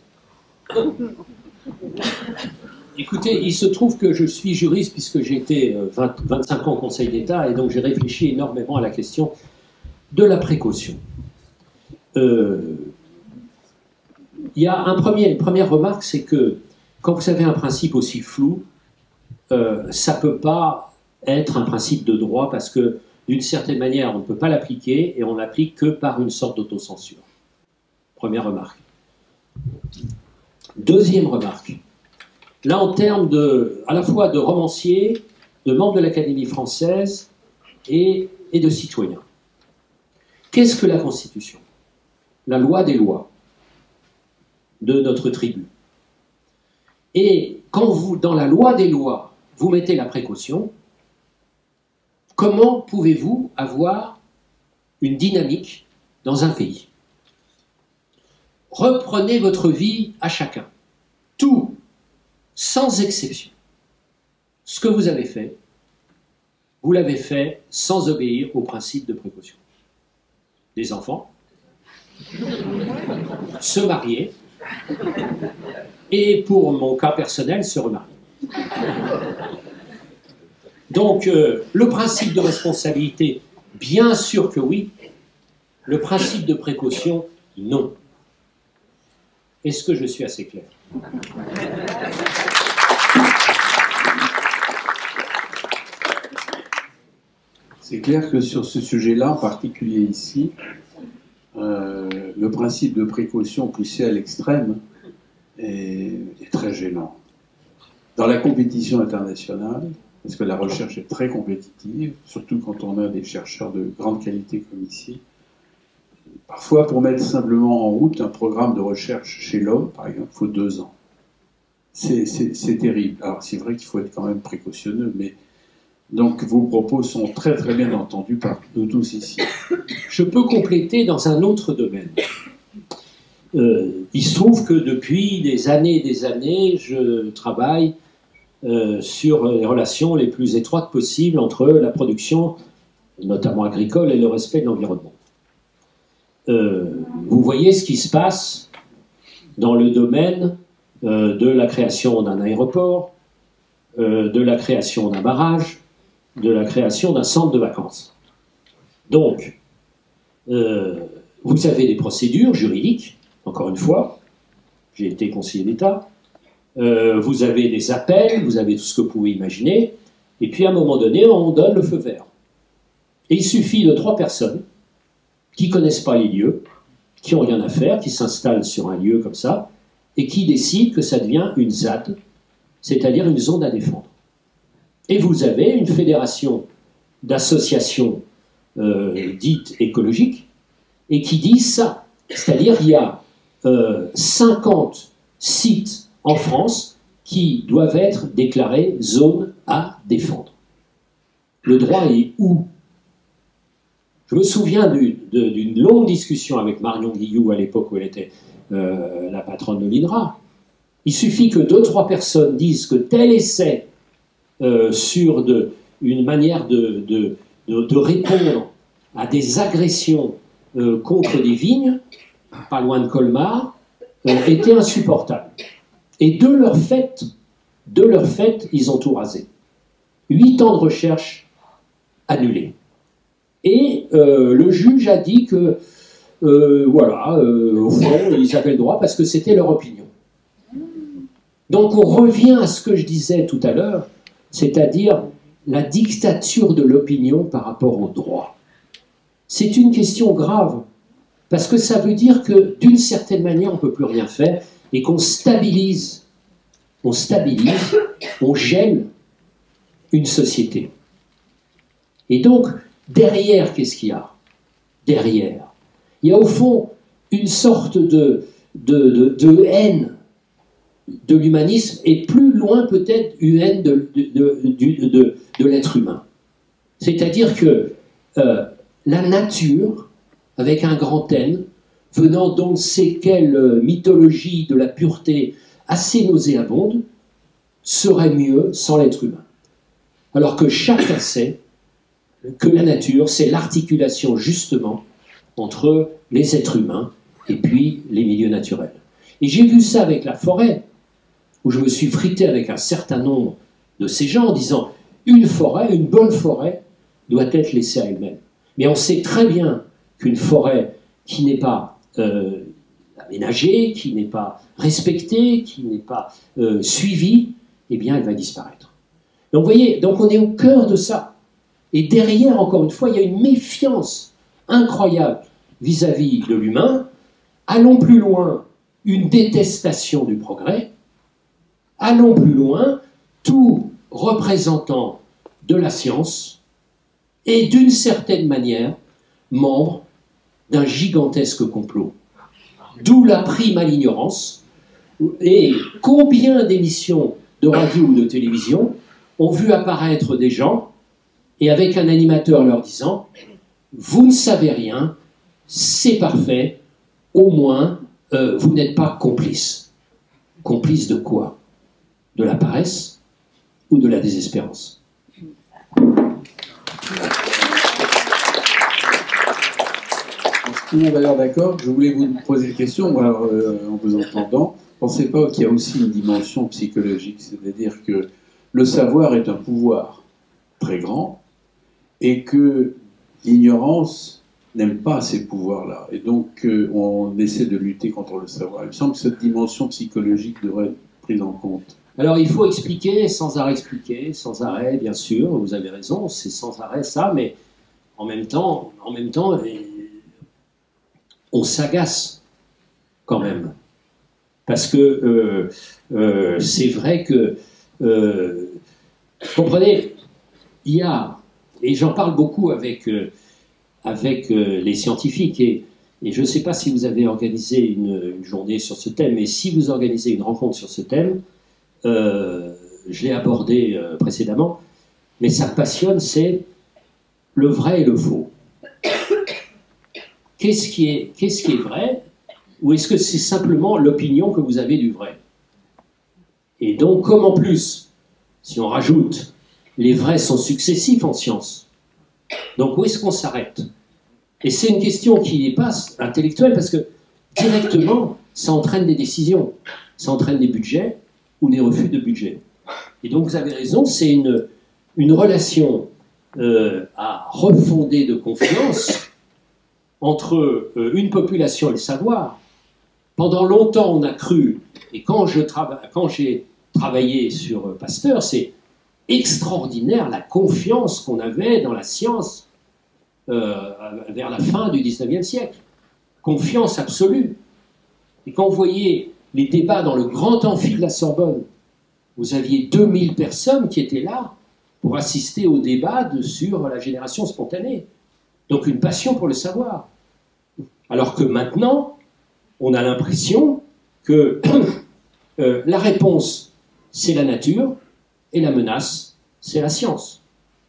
Écoutez, il se trouve que je suis juriste puisque j'ai été vingt, vingt-cinq ans au Conseil d'État et donc j'ai réfléchi énormément à la question de la précaution. Euh, il y a un premier, une première remarque, c'est que quand vous avez un principe aussi flou, euh, ça ne peut pas être un principe de droit parce que d'une certaine manière, on ne peut pas l'appliquer et on l'applique que par une sorte d'autocensure. Première remarque. Deuxième remarque. Là, en termes de, à la fois de romanciers, de membres de l'Académie française et, et de citoyens. Qu'est-ce que la Constitution? La loi des lois de notre tribu. Et quand vous, dans la loi des lois, vous mettez la précaution, comment pouvez-vous avoir une dynamique dans un pays? Reprenez votre vie à chacun. Tout, sans exception, ce que vous avez fait, vous l'avez fait sans obéir au principe de précaution. Des enfants, se marier, et pour mon cas personnel, se remarier. Donc, euh, le principe de responsabilité, bien sûr que oui. Le principe de précaution, non. Est-ce que je suis assez clair? C'est clair que sur ce sujet-là, en particulier ici, euh, le principe de précaution poussé à l'extrême est, est très gênant. Dans la compétition internationale, parce que la recherche est très compétitive, surtout quand on a des chercheurs de grande qualité comme ici, parfois pour mettre simplement en route un programme de recherche chez l'homme, par exemple, il faut deux ans. C'est terrible. Alors c'est vrai qu'il faut être quand même précautionneux, mais donc vos propos sont très très bien entendus par nous tous ici. Je peux compléter dans un autre domaine. Euh, il se trouve que depuis des années et des années, je travaille euh, sur les relations les plus étroites possibles entre la production, notamment agricole, et le respect de l'environnement. Euh, vous voyez ce qui se passe dans le domaine euh, de la création d'un aéroport, euh, de la création d'un barrage, de la création d'un centre de vacances. Donc, euh, vous avez des procédures juridiques, encore une fois, j'ai été conseiller d'État, euh, vous avez des appels, vous avez tout ce que vous pouvez imaginer, et puis à un moment donné, on donne le feu vert. Et il suffit de trois personnes qui ne connaissent pas les lieux, qui n'ont rien à faire, qui s'installent sur un lieu comme ça, et qui décident que ça devient une Z A D, c'est-à-dire une zone à défendre. Et vous avez une fédération d'associations euh, dites écologiques, et qui disent ça. C'est-à-dire qu'il y a euh, cinquante sites en France qui doivent être déclarés zone à défendre. Le droit est où? Je me souviens d'une longue discussion avec Marion Guilloux à l'époque où elle était euh, la patronne de l'I N R A. Il suffit que deux, trois personnes disent que tel essai euh, sur de, une manière de, de, de, de répondre à des agressions euh, contre des vignes, pas loin de Colmar, euh, était insupportable. Et de leur fait, de leur fait, ils ont tout rasé. Huit ans de recherche annulés. Et euh, le juge a dit que, euh, voilà, euh, au fond, ils avaient le droit parce que c'était leur opinion. Donc on revient à ce que je disais tout à l'heure, c'est-à-dire la dictature de l'opinion par rapport au droit. C'est une question grave, parce que ça veut dire que d'une certaine manière, on ne peut plus rien faire et qu'on stabilise, on stabilise, on gèle une société. Et donc, derrière, qu'est-ce qu'il y a? Derrière, il y a au fond une sorte de, de, de, de haine de l'humanisme et plus loin peut-être une haine de, de, de, de, de l'être humain. C'est-à-dire que euh, la nature, avec un grand N, venant d'on ne sait quelle mythologie de la pureté assez nauséabonde, serait mieux sans l'être humain. Alors que chacun sait que la nature, c'est l'articulation justement entre les êtres humains et puis les milieux naturels. Et j'ai vu ça avec la forêt, où je me suis frité avec un certain nombre de ces gens en disant une forêt, une bonne forêt, doit être laissée à elle-même. Mais on sait très bien qu'une forêt qui n'est pas euh, aménagée, qui n'est pas respectée, qui n'est pas euh, suivie, eh bien elle va disparaître. Donc vous voyez, donc on est au cœur de ça. Et derrière, encore une fois, il y a une méfiance incroyable vis-à-vis de l'humain. Allons plus loin, une détestation du progrès. Allons plus loin, tout représentant de la science est d'une certaine manière membre d'un gigantesque complot. D'où la prime à l'ignorance. Et combien d'émissions de radio ou de télévision ont vu apparaître des gens et avec un animateur leur disant « Vous ne savez rien, c'est parfait, au moins euh, vous n'êtes pas complice. » Complice de quoi? De la paresse ou de la désespérance? Tout le monde a l'air d'accord. Je voulais vous poser une question, moi, euh, en vous entendant. Pensez pas qu'il y a aussi une dimension psychologique, c'est-à-dire que le savoir est un pouvoir très grand et que l'ignorance n'aime pas ces pouvoirs-là. Et donc, euh, on essaie de lutter contre le savoir. Il me semble que cette dimension psychologique devrait être prise en compte. Alors, il faut expliquer, sans arrêt expliquer, sans arrêt, bien sûr, vous avez raison, c'est sans arrêt ça, mais en même temps, en même temps, on s'agace quand même. Parce que euh, euh, c'est vrai que, euh, comprenez, il y a, et j'en parle beaucoup avec, euh, avec euh, les scientifiques, et, et je ne sais pas si vous avez organisé une, une journée sur ce thème, mais si vous organisez une rencontre sur ce thème, euh, je l'ai abordé euh, précédemment, mais ça me passionne, c'est le vrai et le faux. Qu'est-ce qui est, qu'est-ce qui est vrai? Ou est-ce que c'est simplement l'opinion que vous avez du vrai? Et donc, comme en plus, si on rajoute, les vrais sont successifs en science, donc où est-ce qu'on s'arrête? Et c'est une question qui n'est pas intellectuelle, parce que directement, ça entraîne des décisions, ça entraîne des budgets ou des refus de budget. Et donc, vous avez raison, c'est une, une relation euh, à refonder de confiance entre euh, une population et le savoir. Pendant longtemps, on a cru, et quand je trava- quand j'ai travaillé sur euh, Pasteur, c'est extraordinaire la confiance qu'on avait dans la science euh, vers la fin du dix-neuvième siècle. Confiance absolue. Et quand vous voyez les débats dans le grand amphi de la Sorbonne, vous aviez deux mille personnes qui étaient là pour assister au débat de, sur la génération spontanée. Donc une passion pour le savoir. Alors que maintenant, on a l'impression que euh, la réponse, c'est la nature, et la menace, c'est la science.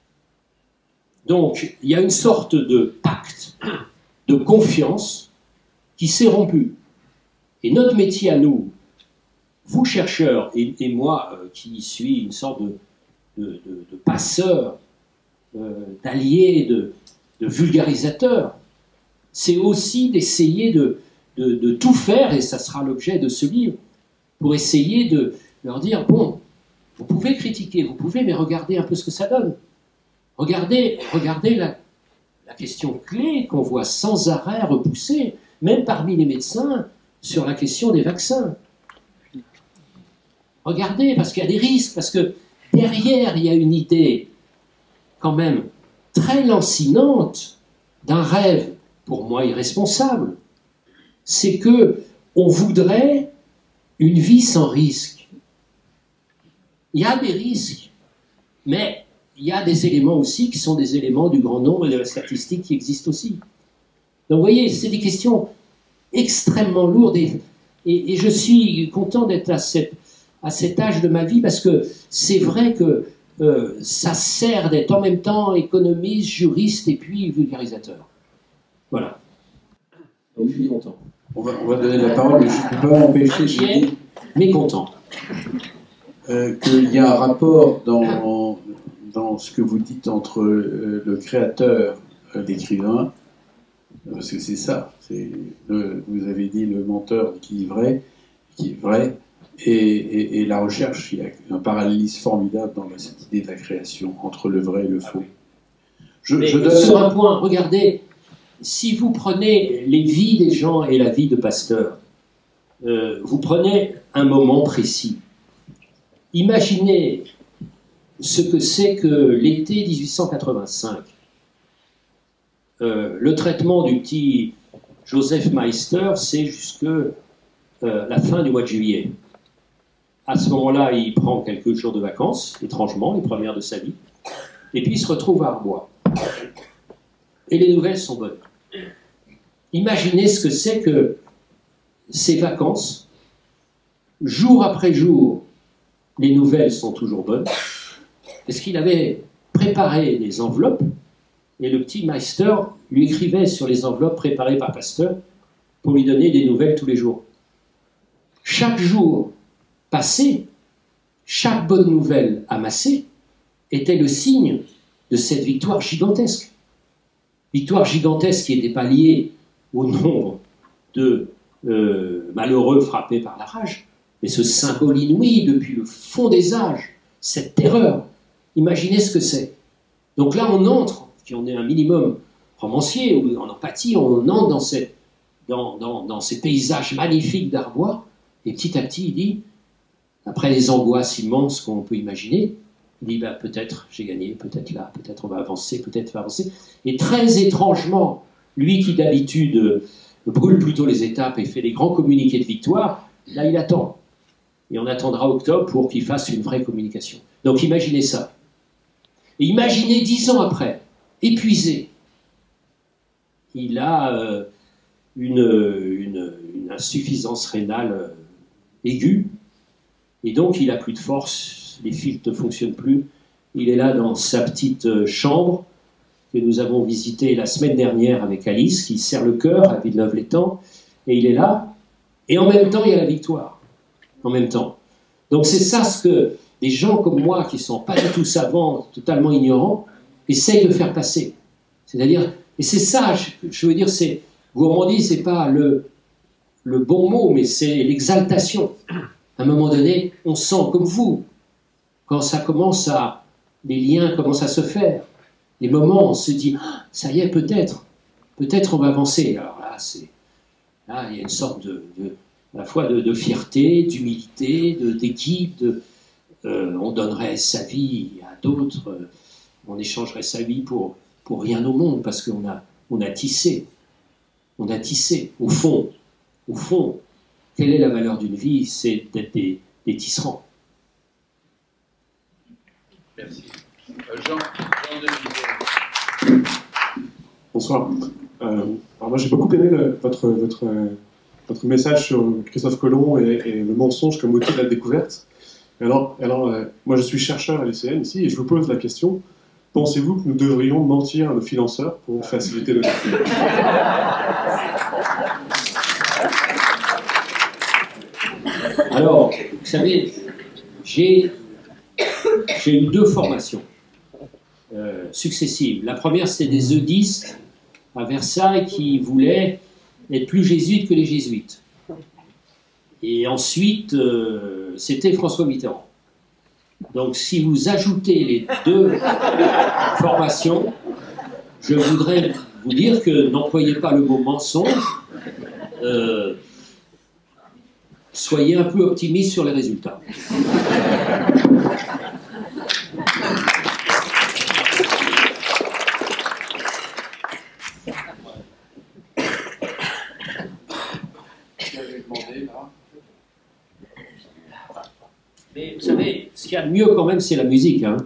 Donc, il y a une sorte de pacte de confiance qui s'est rompu. Et notre métier à nous, vous chercheurs, et, et moi euh, qui suis une sorte de, de, de, de passeur, euh, d'allié, de, de vulgarisateur, c'est aussi d'essayer de, de, de tout faire, et ça sera l'objet de ce livre, pour essayer de leur dire, bon, vous pouvez critiquer, vous pouvez, mais regardez un peu ce que ça donne. Regardez, regardez la, la question clé qu'on voit sans arrêt repousser, même parmi les médecins, sur la question des vaccins. Regardez, parce qu'il y a des risques, parce que derrière, il y a une idée, quand même, très lancinante, d'un rêve, pour moi irresponsable. C'est que on voudrait une vie sans risque. Il y a des risques, mais il y a des éléments aussi qui sont des éléments du grand nombre et de la statistique qui existent aussi. Donc vous voyez, c'est des questions extrêmement lourdes et, et, et je suis content d'être à, cette, à cet âge de ma vie parce que c'est vrai que euh, ça sert d'être en même temps économiste, juriste et puis vulgarisateur. Voilà. Donc je suis content. On va, on va donner la parole, mais je ne peux pas m'empêcher de dire mécontent. Euh, qu'il y a un rapport dans, dans ce que vous dites entre euh, le créateur, euh, l'écrivain, parce que c'est ça, c'est le, vous avez dit le menteur qui est vrai, qui est vrai, et, et, et la recherche, il y a un parallélisme formidable dans cette idée de la création, entre le vrai et le faux. Je, je donne... Sur un point, regardez, si vous prenez les vies des gens et la vie de Pasteur, euh, vous prenez un moment précis. Imaginez ce que c'est que l'été dix-huit cent quatre-vingt-cinq. Euh, le traitement du petit Joseph Meister, c'est jusque euh, la fin du mois de juillet. À ce moment-là, il prend quelques jours de vacances, étrangement, les premières de sa vie, et puis il se retrouve à Arbois. Et les nouvelles sont bonnes. Imaginez ce que c'est que ces vacances, jour après jour, les nouvelles sont toujours bonnes, parce qu'il avait préparé des enveloppes, et le petit Meister lui écrivait sur les enveloppes préparées par Pasteur pour lui donner des nouvelles tous les jours. Chaque jour passé, chaque bonne nouvelle amassée était le signe de cette victoire gigantesque. Victoire gigantesque qui n'était pas liée au nombre de euh, malheureux frappés par la rage, mais ce symbole inouï depuis le fond des âges, cette terreur. Imaginez ce que c'est. Donc là, on entre, si on est un minimum romancier ou en empathie, on entre dans, cette, dans, dans, dans ces paysages magnifiques d'Arbois, et petit à petit, il dit, après les angoisses immenses qu'on peut imaginer, il dit, bah, peut-être j'ai gagné, peut-être là, peut-être on va avancer, peut-être on va avancer. Et très étrangement, lui qui d'habitude euh, brûle plutôt les étapes et fait les grands communiqués de victoire, là il attend. Et on attendra octobre pour qu'il fasse une vraie communication. Donc imaginez ça. Et imaginez dix ans après, épuisé, il a euh, une, une, une insuffisance rénale euh, aiguë, et donc il n'a plus de force, les fils ne fonctionnent plus. Il est là dans sa petite chambre que nous avons visitée la semaine dernière avec Alice, qui serre le cœur à Villeneuve-l'Étang, et il est là, et en même temps il y a la victoire, en même temps. Donc c'est ça ce que des gens comme moi, qui ne sont pas du tout savants, totalement ignorants, essayent de faire passer. C'est-à-dire, et c'est ça, je, je veux dire, c'est, gourmandise, c'est pas le, le bon mot, mais c'est l'exaltation. À un moment donné, on sent comme vous, quand ça commence à, les liens commencent à se faire, les moments, on se dit, ah, ça y est, peut-être, peut-être on va avancer. Alors là, c'est, là, il y a une sorte de, de à la fois de, de fierté, d'humilité, de, d'équipe, de, euh, on donnerait sa vie à d'autres, euh, on échangerait sa vie pour, pour rien au monde, parce qu'on a, on a tissé, on a tissé, au fond, au fond, quelle est la valeur d'une vie? C'est d'être des, des tisserands. Merci. Euh, Jean, Jean de Bonsoir. Euh, alors moi j'ai beaucoup aimé le, votre, votre, votre message sur Christophe Colomb et, et le mensonge comme outil de la découverte. Et alors, alors euh, moi je suis chercheur à l'U C N ici et je vous pose la question, pensez-vous que nous devrions mentir à nos financeurs pour faciliter le découverte? Alors, vous savez, j'ai eu deux formations euh, successives. La première, c'était des eudistes à Versailles qui voulaient être plus jésuites que les jésuites. Et ensuite, euh, c'était François Mitterrand. Donc, si vous ajoutez les deux formations, je voudrais vous dire que n'employez pas le mot mensonge, euh, soyez un peu optimiste sur les résultats. Mais vous savez, ce qu'il y a de mieux quand même, c'est la musique. Hein.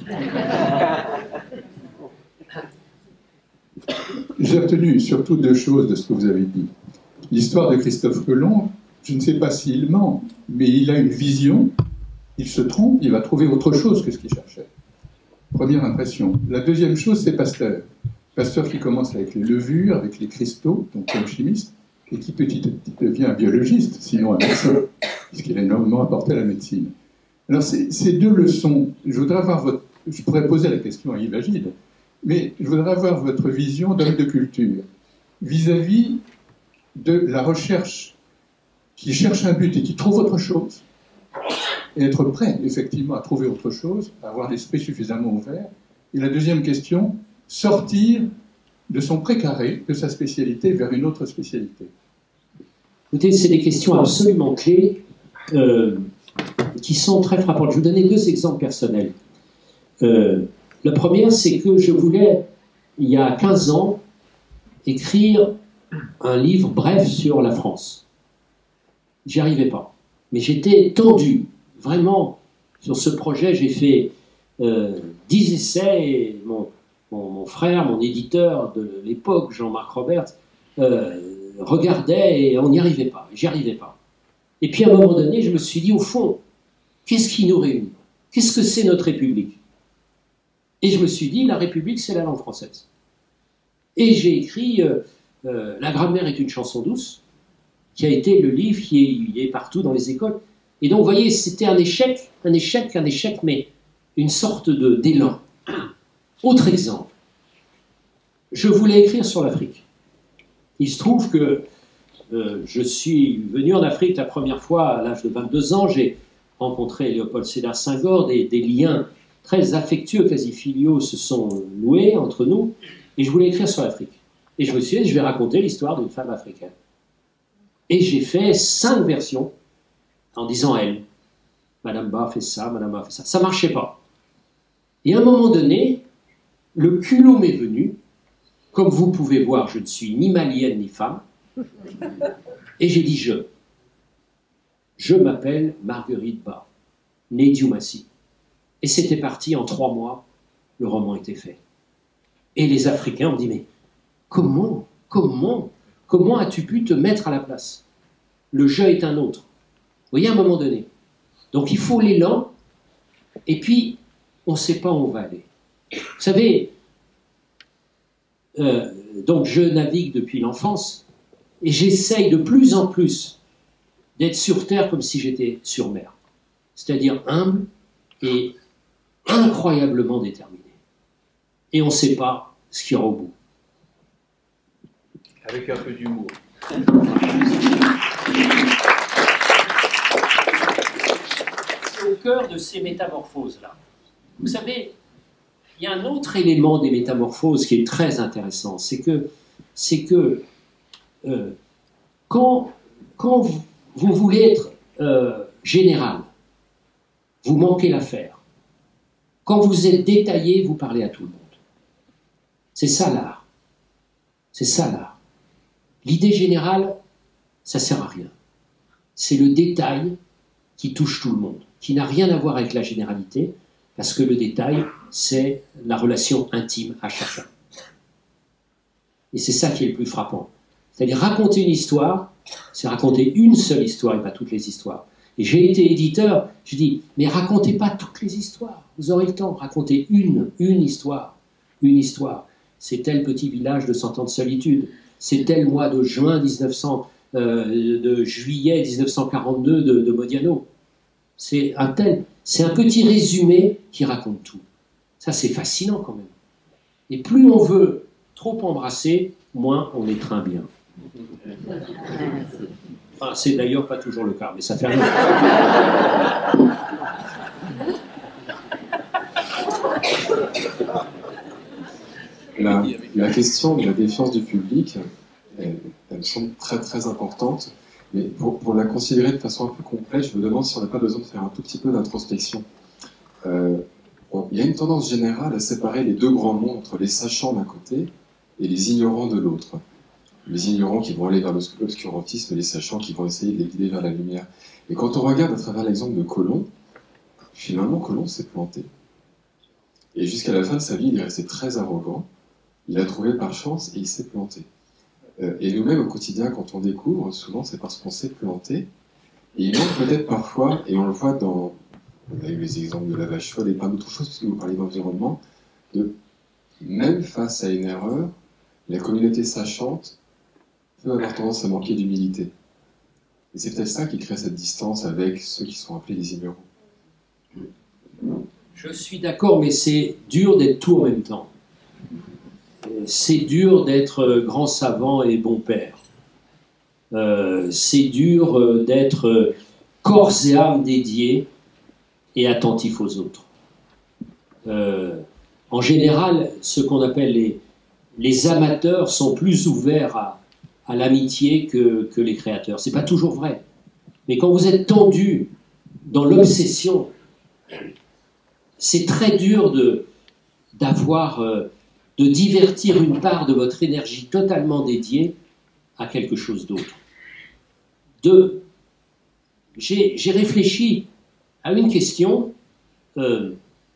J'ai retenu surtout deux choses de ce que vous avez dit. L'histoire de Christophe Colomb, je ne sais pas s'il ment, mais il a une vision, il se trompe, il va trouver autre chose que ce qu'il cherchait. Première impression. La deuxième chose, c'est Pasteur. Pasteur qui commence avec les levures, avec les cristaux, donc comme chimiste, et qui petit à petit devient biologiste, sinon un médecin, puisqu'il a énormément apporté à la médecine. Alors ces deux leçons, je voudrais avoir votre... Je pourrais poser la question à Yves Agide, mais je voudrais avoir votre vision d'homme de culture vis-à-vis de la recherche qui cherche un but et qui trouve autre chose, et être prêt, effectivement, à trouver autre chose, à avoir l'esprit suffisamment ouvert. Et la deuxième question, sortir de son précaré, de sa spécialité, vers une autre spécialité. Écoutez, c'est des questions absolument clés euh, qui sont très frappantes. Je vais vous donner deux exemples personnels. Euh, la première, c'est que je voulais, il y a quinze ans, écrire un livre bref sur la France. J'y arrivais pas. Mais j'étais tendu, vraiment, sur ce projet. J'ai fait euh, dix essais et mon, mon, mon frère, mon éditeur de l'époque, Jean-Marc Robert, euh, regardait et on n'y arrivait pas. J'y arrivais pas. Et puis à un moment donné, je me suis dit, au fond, qu'est-ce qui nous réunit? Qu'est-ce que c'est notre République? Et je me suis dit, la République, c'est la langue française. Et j'ai écrit euh, euh, La grammaire est une chanson douce, qui a été le livre qui est, est partout dans les écoles. Et donc, vous voyez, c'était un échec, un échec, un échec, mais une sorte de d'élan. Autre exemple, je voulais écrire sur l'Afrique. Il se trouve que euh, je suis venu en Afrique la première fois à l'âge de vingt-deux ans, j'ai rencontré Léopold Sédar Senghor, des, des liens très affectueux, quasi filiaux se sont noués entre nous, et je voulais écrire sur l'Afrique. Et je me suis dit, je vais raconter l'histoire d'une femme africaine. Et j'ai fait cinq versions en disant elle. Madame Ba fait ça, Madame Ba fait ça. Ça ne marchait pas. Et à un moment donné, le culot m'est venu. Comme vous pouvez voir, je ne suis ni malienne ni femme. Et j'ai dit je. Je m'appelle Marguerite Ba, née Diomaye. Et c'était parti en trois mois, le roman était fait. Et les Africains ont dit, mais comment, comment, comment as-tu pu te mettre à la place? Le jeu est un autre. Vous voyez, à un moment donné. Donc il faut l'élan, et puis on ne sait pas où on va aller. Vous savez, euh, donc je navigue depuis l'enfance, et j'essaye de plus en plus d'être sur terre comme si j'étais sur mer. C'est-à-dire humble et incroyablement déterminé. Et on ne sait pas ce qu'il y aura au bout. Avec un peu d'humour. C'est au cœur de ces métamorphoses-là. Vous savez, il y a un autre élément des métamorphoses qui est très intéressant, c'est que, c'est que euh, quand, quand vous, vous voulez être euh, général, vous manquez l'affaire. Quand vous êtes détaillé, vous parlez à tout le monde. C'est ça l'art. C'est ça l'art. L'idée générale, ça ne sert à rien. C'est le détail qui touche tout le monde, qui n'a rien à voir avec la généralité, parce que le détail, c'est la relation intime à chacun. Et c'est ça qui est le plus frappant. C'est-à-dire raconter une histoire, c'est raconter une seule histoire et pas toutes les histoires. Et j'ai été éditeur, je dis, mais racontez pas toutes les histoires, vous aurez le temps, racontez une, une histoire, une histoire. C'est tel petit village de cent ans de solitude, c'est tel mois de juin mille neuf cents, euh, de juillet mille neuf cent quarante-deux de, de Modiano. C'est un tel, c'est un petit résumé qui raconte tout. Ça, c'est fascinant quand même. Et plus on veut trop embrasser, moins on étreint bien. Enfin, c'est d'ailleurs pas toujours le cas, mais ça fait rien. La, la question de la défiance du public, elle, elle me semble très très importante, mais pour, pour la considérer de façon un peu complète, je me demande si on n'a pas besoin de faire un tout petit peu d'introspection. Euh, bon, il y a une tendance générale à séparer les deux grands mondes entre les sachants d'un côté et les ignorants de l'autre. Les ignorants qui vont aller vers l'obscurantisme et les sachants qui vont essayer de les guider vers la lumière. Et quand on regarde à travers l'exemple de Colomb, finalement Colomb s'est planté. Et jusqu'à la fin de sa vie, il est resté très arrogant. Il a trouvé par chance et il s'est planté. Euh, et nous-mêmes, au quotidien, quand on découvre, souvent c'est parce qu'on s'est planté. Et il manque peut-être parfois, et on le voit dans, on a eu les exemples de la vache folle et plein d'autres choses, puisque vous parlez d'environnement, de même face à une erreur, la communauté sachante peut avoir tendance à manquer d'humilité. Et c'est peut-être ça qui crée cette distance avec ceux qui sont appelés les ignorants. Je suis d'accord, mais c'est dur d'être tout en même temps. C'est dur d'être grand savant et bon père. Euh, c'est dur d'être corps et âme dédié et attentif aux autres. Euh, en général, ce qu'on appelle les, les amateurs sont plus ouverts à à l'amitié que, que les créateurs. C'est pas toujours vrai. Mais quand vous êtes tendu dans l'obsession, c'est très dur de, d'avoir, euh, de divertir une part de votre énergie totalement dédiée à quelque chose d'autre. De, j'ai, j'ai réfléchi à une question. Euh,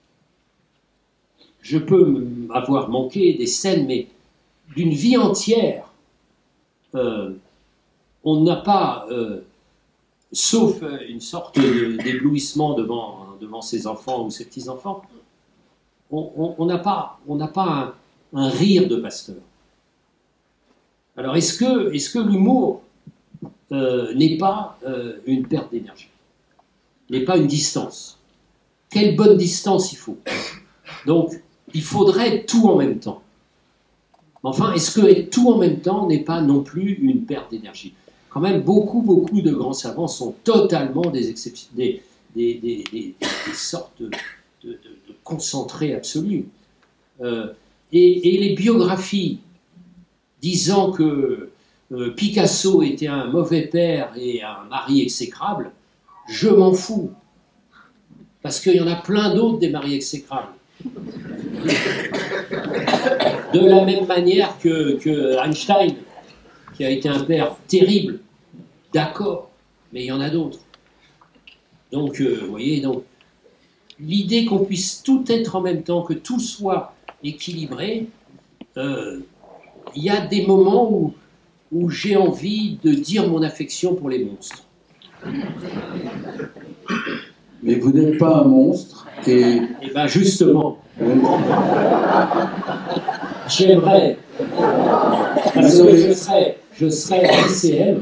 je peux avoir manqué des scènes, mais d'une vie entière, Euh, on n'a pas, euh, sauf une sorte de, d'éblouissement devant, devant ses enfants ou ses petits-enfants, on n'a pas, on n'a pas un, un rire de pasteur. Alors est-ce que, est-ce que l'humour euh, n'est pas euh, une perte d'énergie, n'est pas une distance? Quelle bonne distance il faut? Donc, il faudrait tout en même temps. Enfin, est-ce que tout en même temps n'est pas non plus une perte d'énergie? Quand même, beaucoup, beaucoup de grands savants sont totalement des exceptions, des, des, des, des, des sortes de, de, de, de concentrés absolus. Euh, et, et les biographies disant que euh, Picasso était un mauvais père et un mari exécrable, je m'en fous. Parce qu'il y en a plein d'autres des maris exécrables. De la même manière que, que Einstein, qui a été un père terrible, d'accord, mais il y en a d'autres. Donc, euh, vous voyez, donc, l'idée qu'on puisse tout être en même temps, que tout soit équilibré, euh, il y a des moments où, où j'ai envie de dire mon affection pour les monstres. Mais vous n'êtes pas un monstre, et... Eh bien, justement, j'aimerais, parce que je serais, je serais I C M,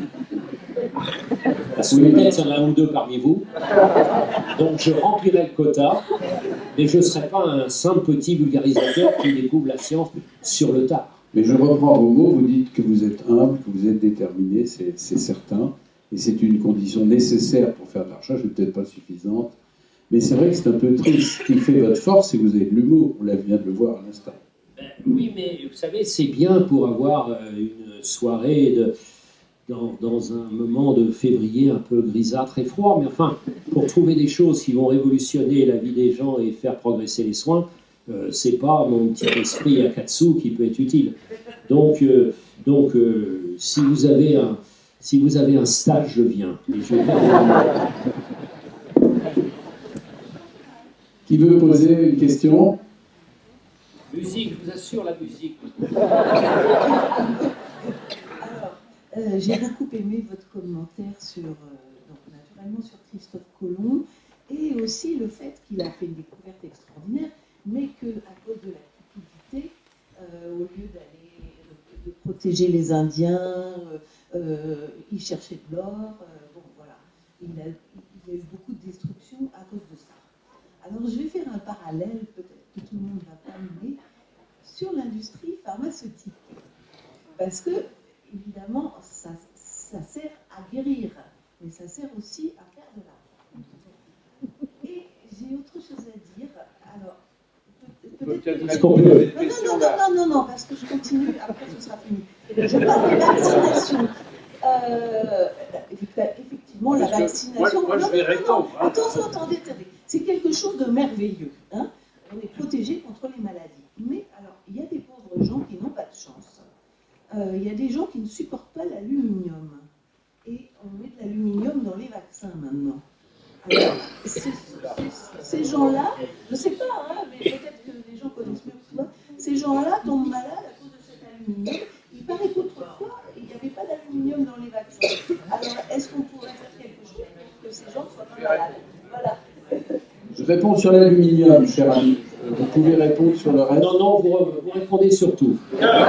parce que peut-être il y en a un ou deux parmi vous, donc je remplirai le quota, mais je ne serai pas un simple petit vulgarisateur qui découvre la science sur le tard. Mais je reprends vos mots, vous dites que vous êtes humble, que vous êtes déterminé, c'est certain, et c'est une condition nécessaire pour faire de la recherche, peut-être pas suffisante, mais c'est vrai que c'est un peu triste. Ce qui fait votre force, c'est que vous avez de l'humour, on vient de le voir à l'instant. Ben, oui, mais vous savez, c'est bien pour avoir une soirée de, dans, dans un moment de février un peu grisâtre et froid, mais enfin, pour trouver des choses qui vont révolutionner la vie des gens et faire progresser les soins, euh, c'est pas mon petit esprit Akatsu qui peut être utile. Donc, euh, donc euh, si vous avez un, si vous avez un stage, je viens. Et je viens. Qui veut poser une question? Musique, je vous assure, la musique. Alors, euh, j'ai beaucoup aimé votre commentaire sur, euh, donc, naturellement sur Christophe Colomb, et aussi le fait qu'il a fait une découverte extraordinaire, mais qu'à cause de la cupidité, euh, au lieu d'aller de, de protéger les Indiens, euh, euh, il cherchait de l'or. Euh, bon, voilà, il a, il y a eu beaucoup de destruction à cause de ça. Alors, je vais faire un parallèle, peut-être que tout le monde ne va pas aimer, sur l'industrie pharmaceutique. Parce que, évidemment, ça, ça sert à guérir, mais ça sert aussi à faire de l'argent. Et j'ai autre chose à dire. Alors, peut-être qu'on peut... Non, non, non, non, non, non, parce que je continue, après ce sera fini. Je parle de vaccination. Euh, effectivement, la vaccination... Moi, moi je vais répondre. Hein. Attention, attendez, attendez. C'est quelque chose de merveilleux. Hein. On est protégé contre les maladies. Mais alors, il y a des pauvres gens qui n'ont pas de chance. Euh, il y a des gens qui ne supportent pas l'aluminium. Et on met de l'aluminium dans les vaccins maintenant. Alors, ces, ces gens-là, je ne sais pas, hein, mais peut-être que les gens connaissent mieux que toi, ces gens-là tombent malades à cause de cet aluminium. Il paraît qu'autrefois, il n'y avait pas d'aluminium dans les vaccins. Alors, est-ce qu'on pourrait faire quelque chose pour que ces gens soient pas malades? Voilà. Je réponds sur l'aluminium, cher ami. Vous pouvez répondre sur le reste. Non, non, vous, vous répondez sur tout.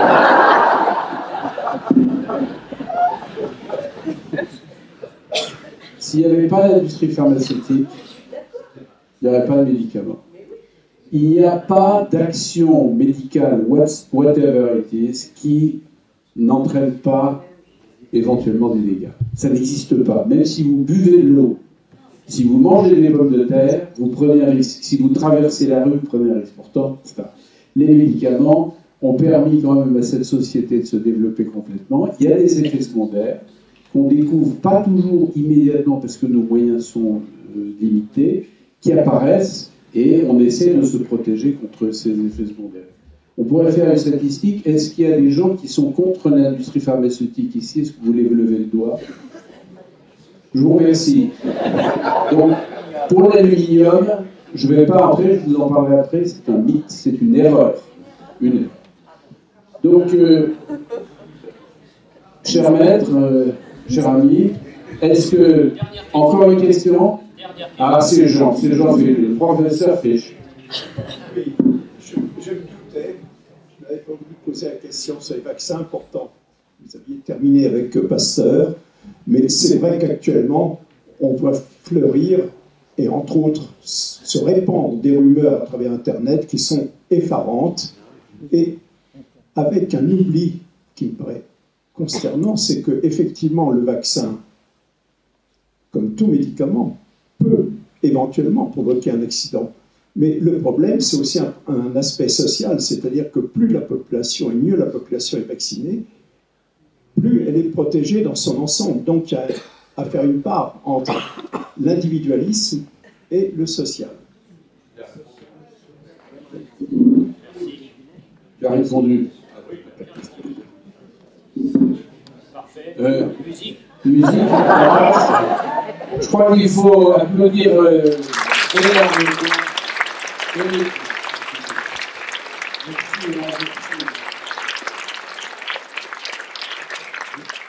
S'il n'y avait pas d'industrie pharmaceutique, il n'y aurait pas de médicaments. Il n'y a pas d'action médicale, whatever it is, qui n'entraîne pas éventuellement des dégâts. Ça n'existe pas. Même si vous buvez de l'eau, si vous mangez des pommes de terre, vous prenez un risque. Si vous traversez la rue, vous prenez un risque. Pourtant, les médicaments ont permis quand même à cette société de se développer complètement. Il y a des effets secondaires qu'on découvre pas toujours immédiatement parce que nos moyens sont euh, limités, qui apparaissent et on essaie de se protéger contre ces effets secondaires. On pourrait faire une statistique. Est-ce qu'il y a des gens qui sont contre l'industrie pharmaceutique ici? Est-ce que vous voulez lever le doigt? Je vous remercie. Donc, pour l'aluminium, je ne vais pas entrer, je vous en parlerai après, c'est un mythe, c'est une erreur. Une erreur. Donc, euh, cher maître, euh, cher ami, est-ce que... Encore une question? Ah, c'est Jean, c'est Jean, le professeur Fisch. Oui, je, je me doutais, je n'avais pas voulu poser la question sur les vaccins, pourtant vous aviez terminé avec Pasteur, mais c'est vrai qu'actuellement, on voit fleurir et entre autres se répandent des rumeurs à travers Internet qui sont effarantes, et avec un oubli qui me paraît consternant, c'est que effectivement le vaccin, comme tout médicament, peut éventuellement provoquer un accident. Mais le problème, c'est aussi un, un aspect social, c'est-à-dire que plus la population et mieux la population est vaccinée, plus elle est protégée dans son ensemble. Donc il y a à faire une part entre l'individualisme et le social. Tu as répondu. Parfait. Euh, Musique. musique. Je crois qu'il faut applaudir. Euh, Merci,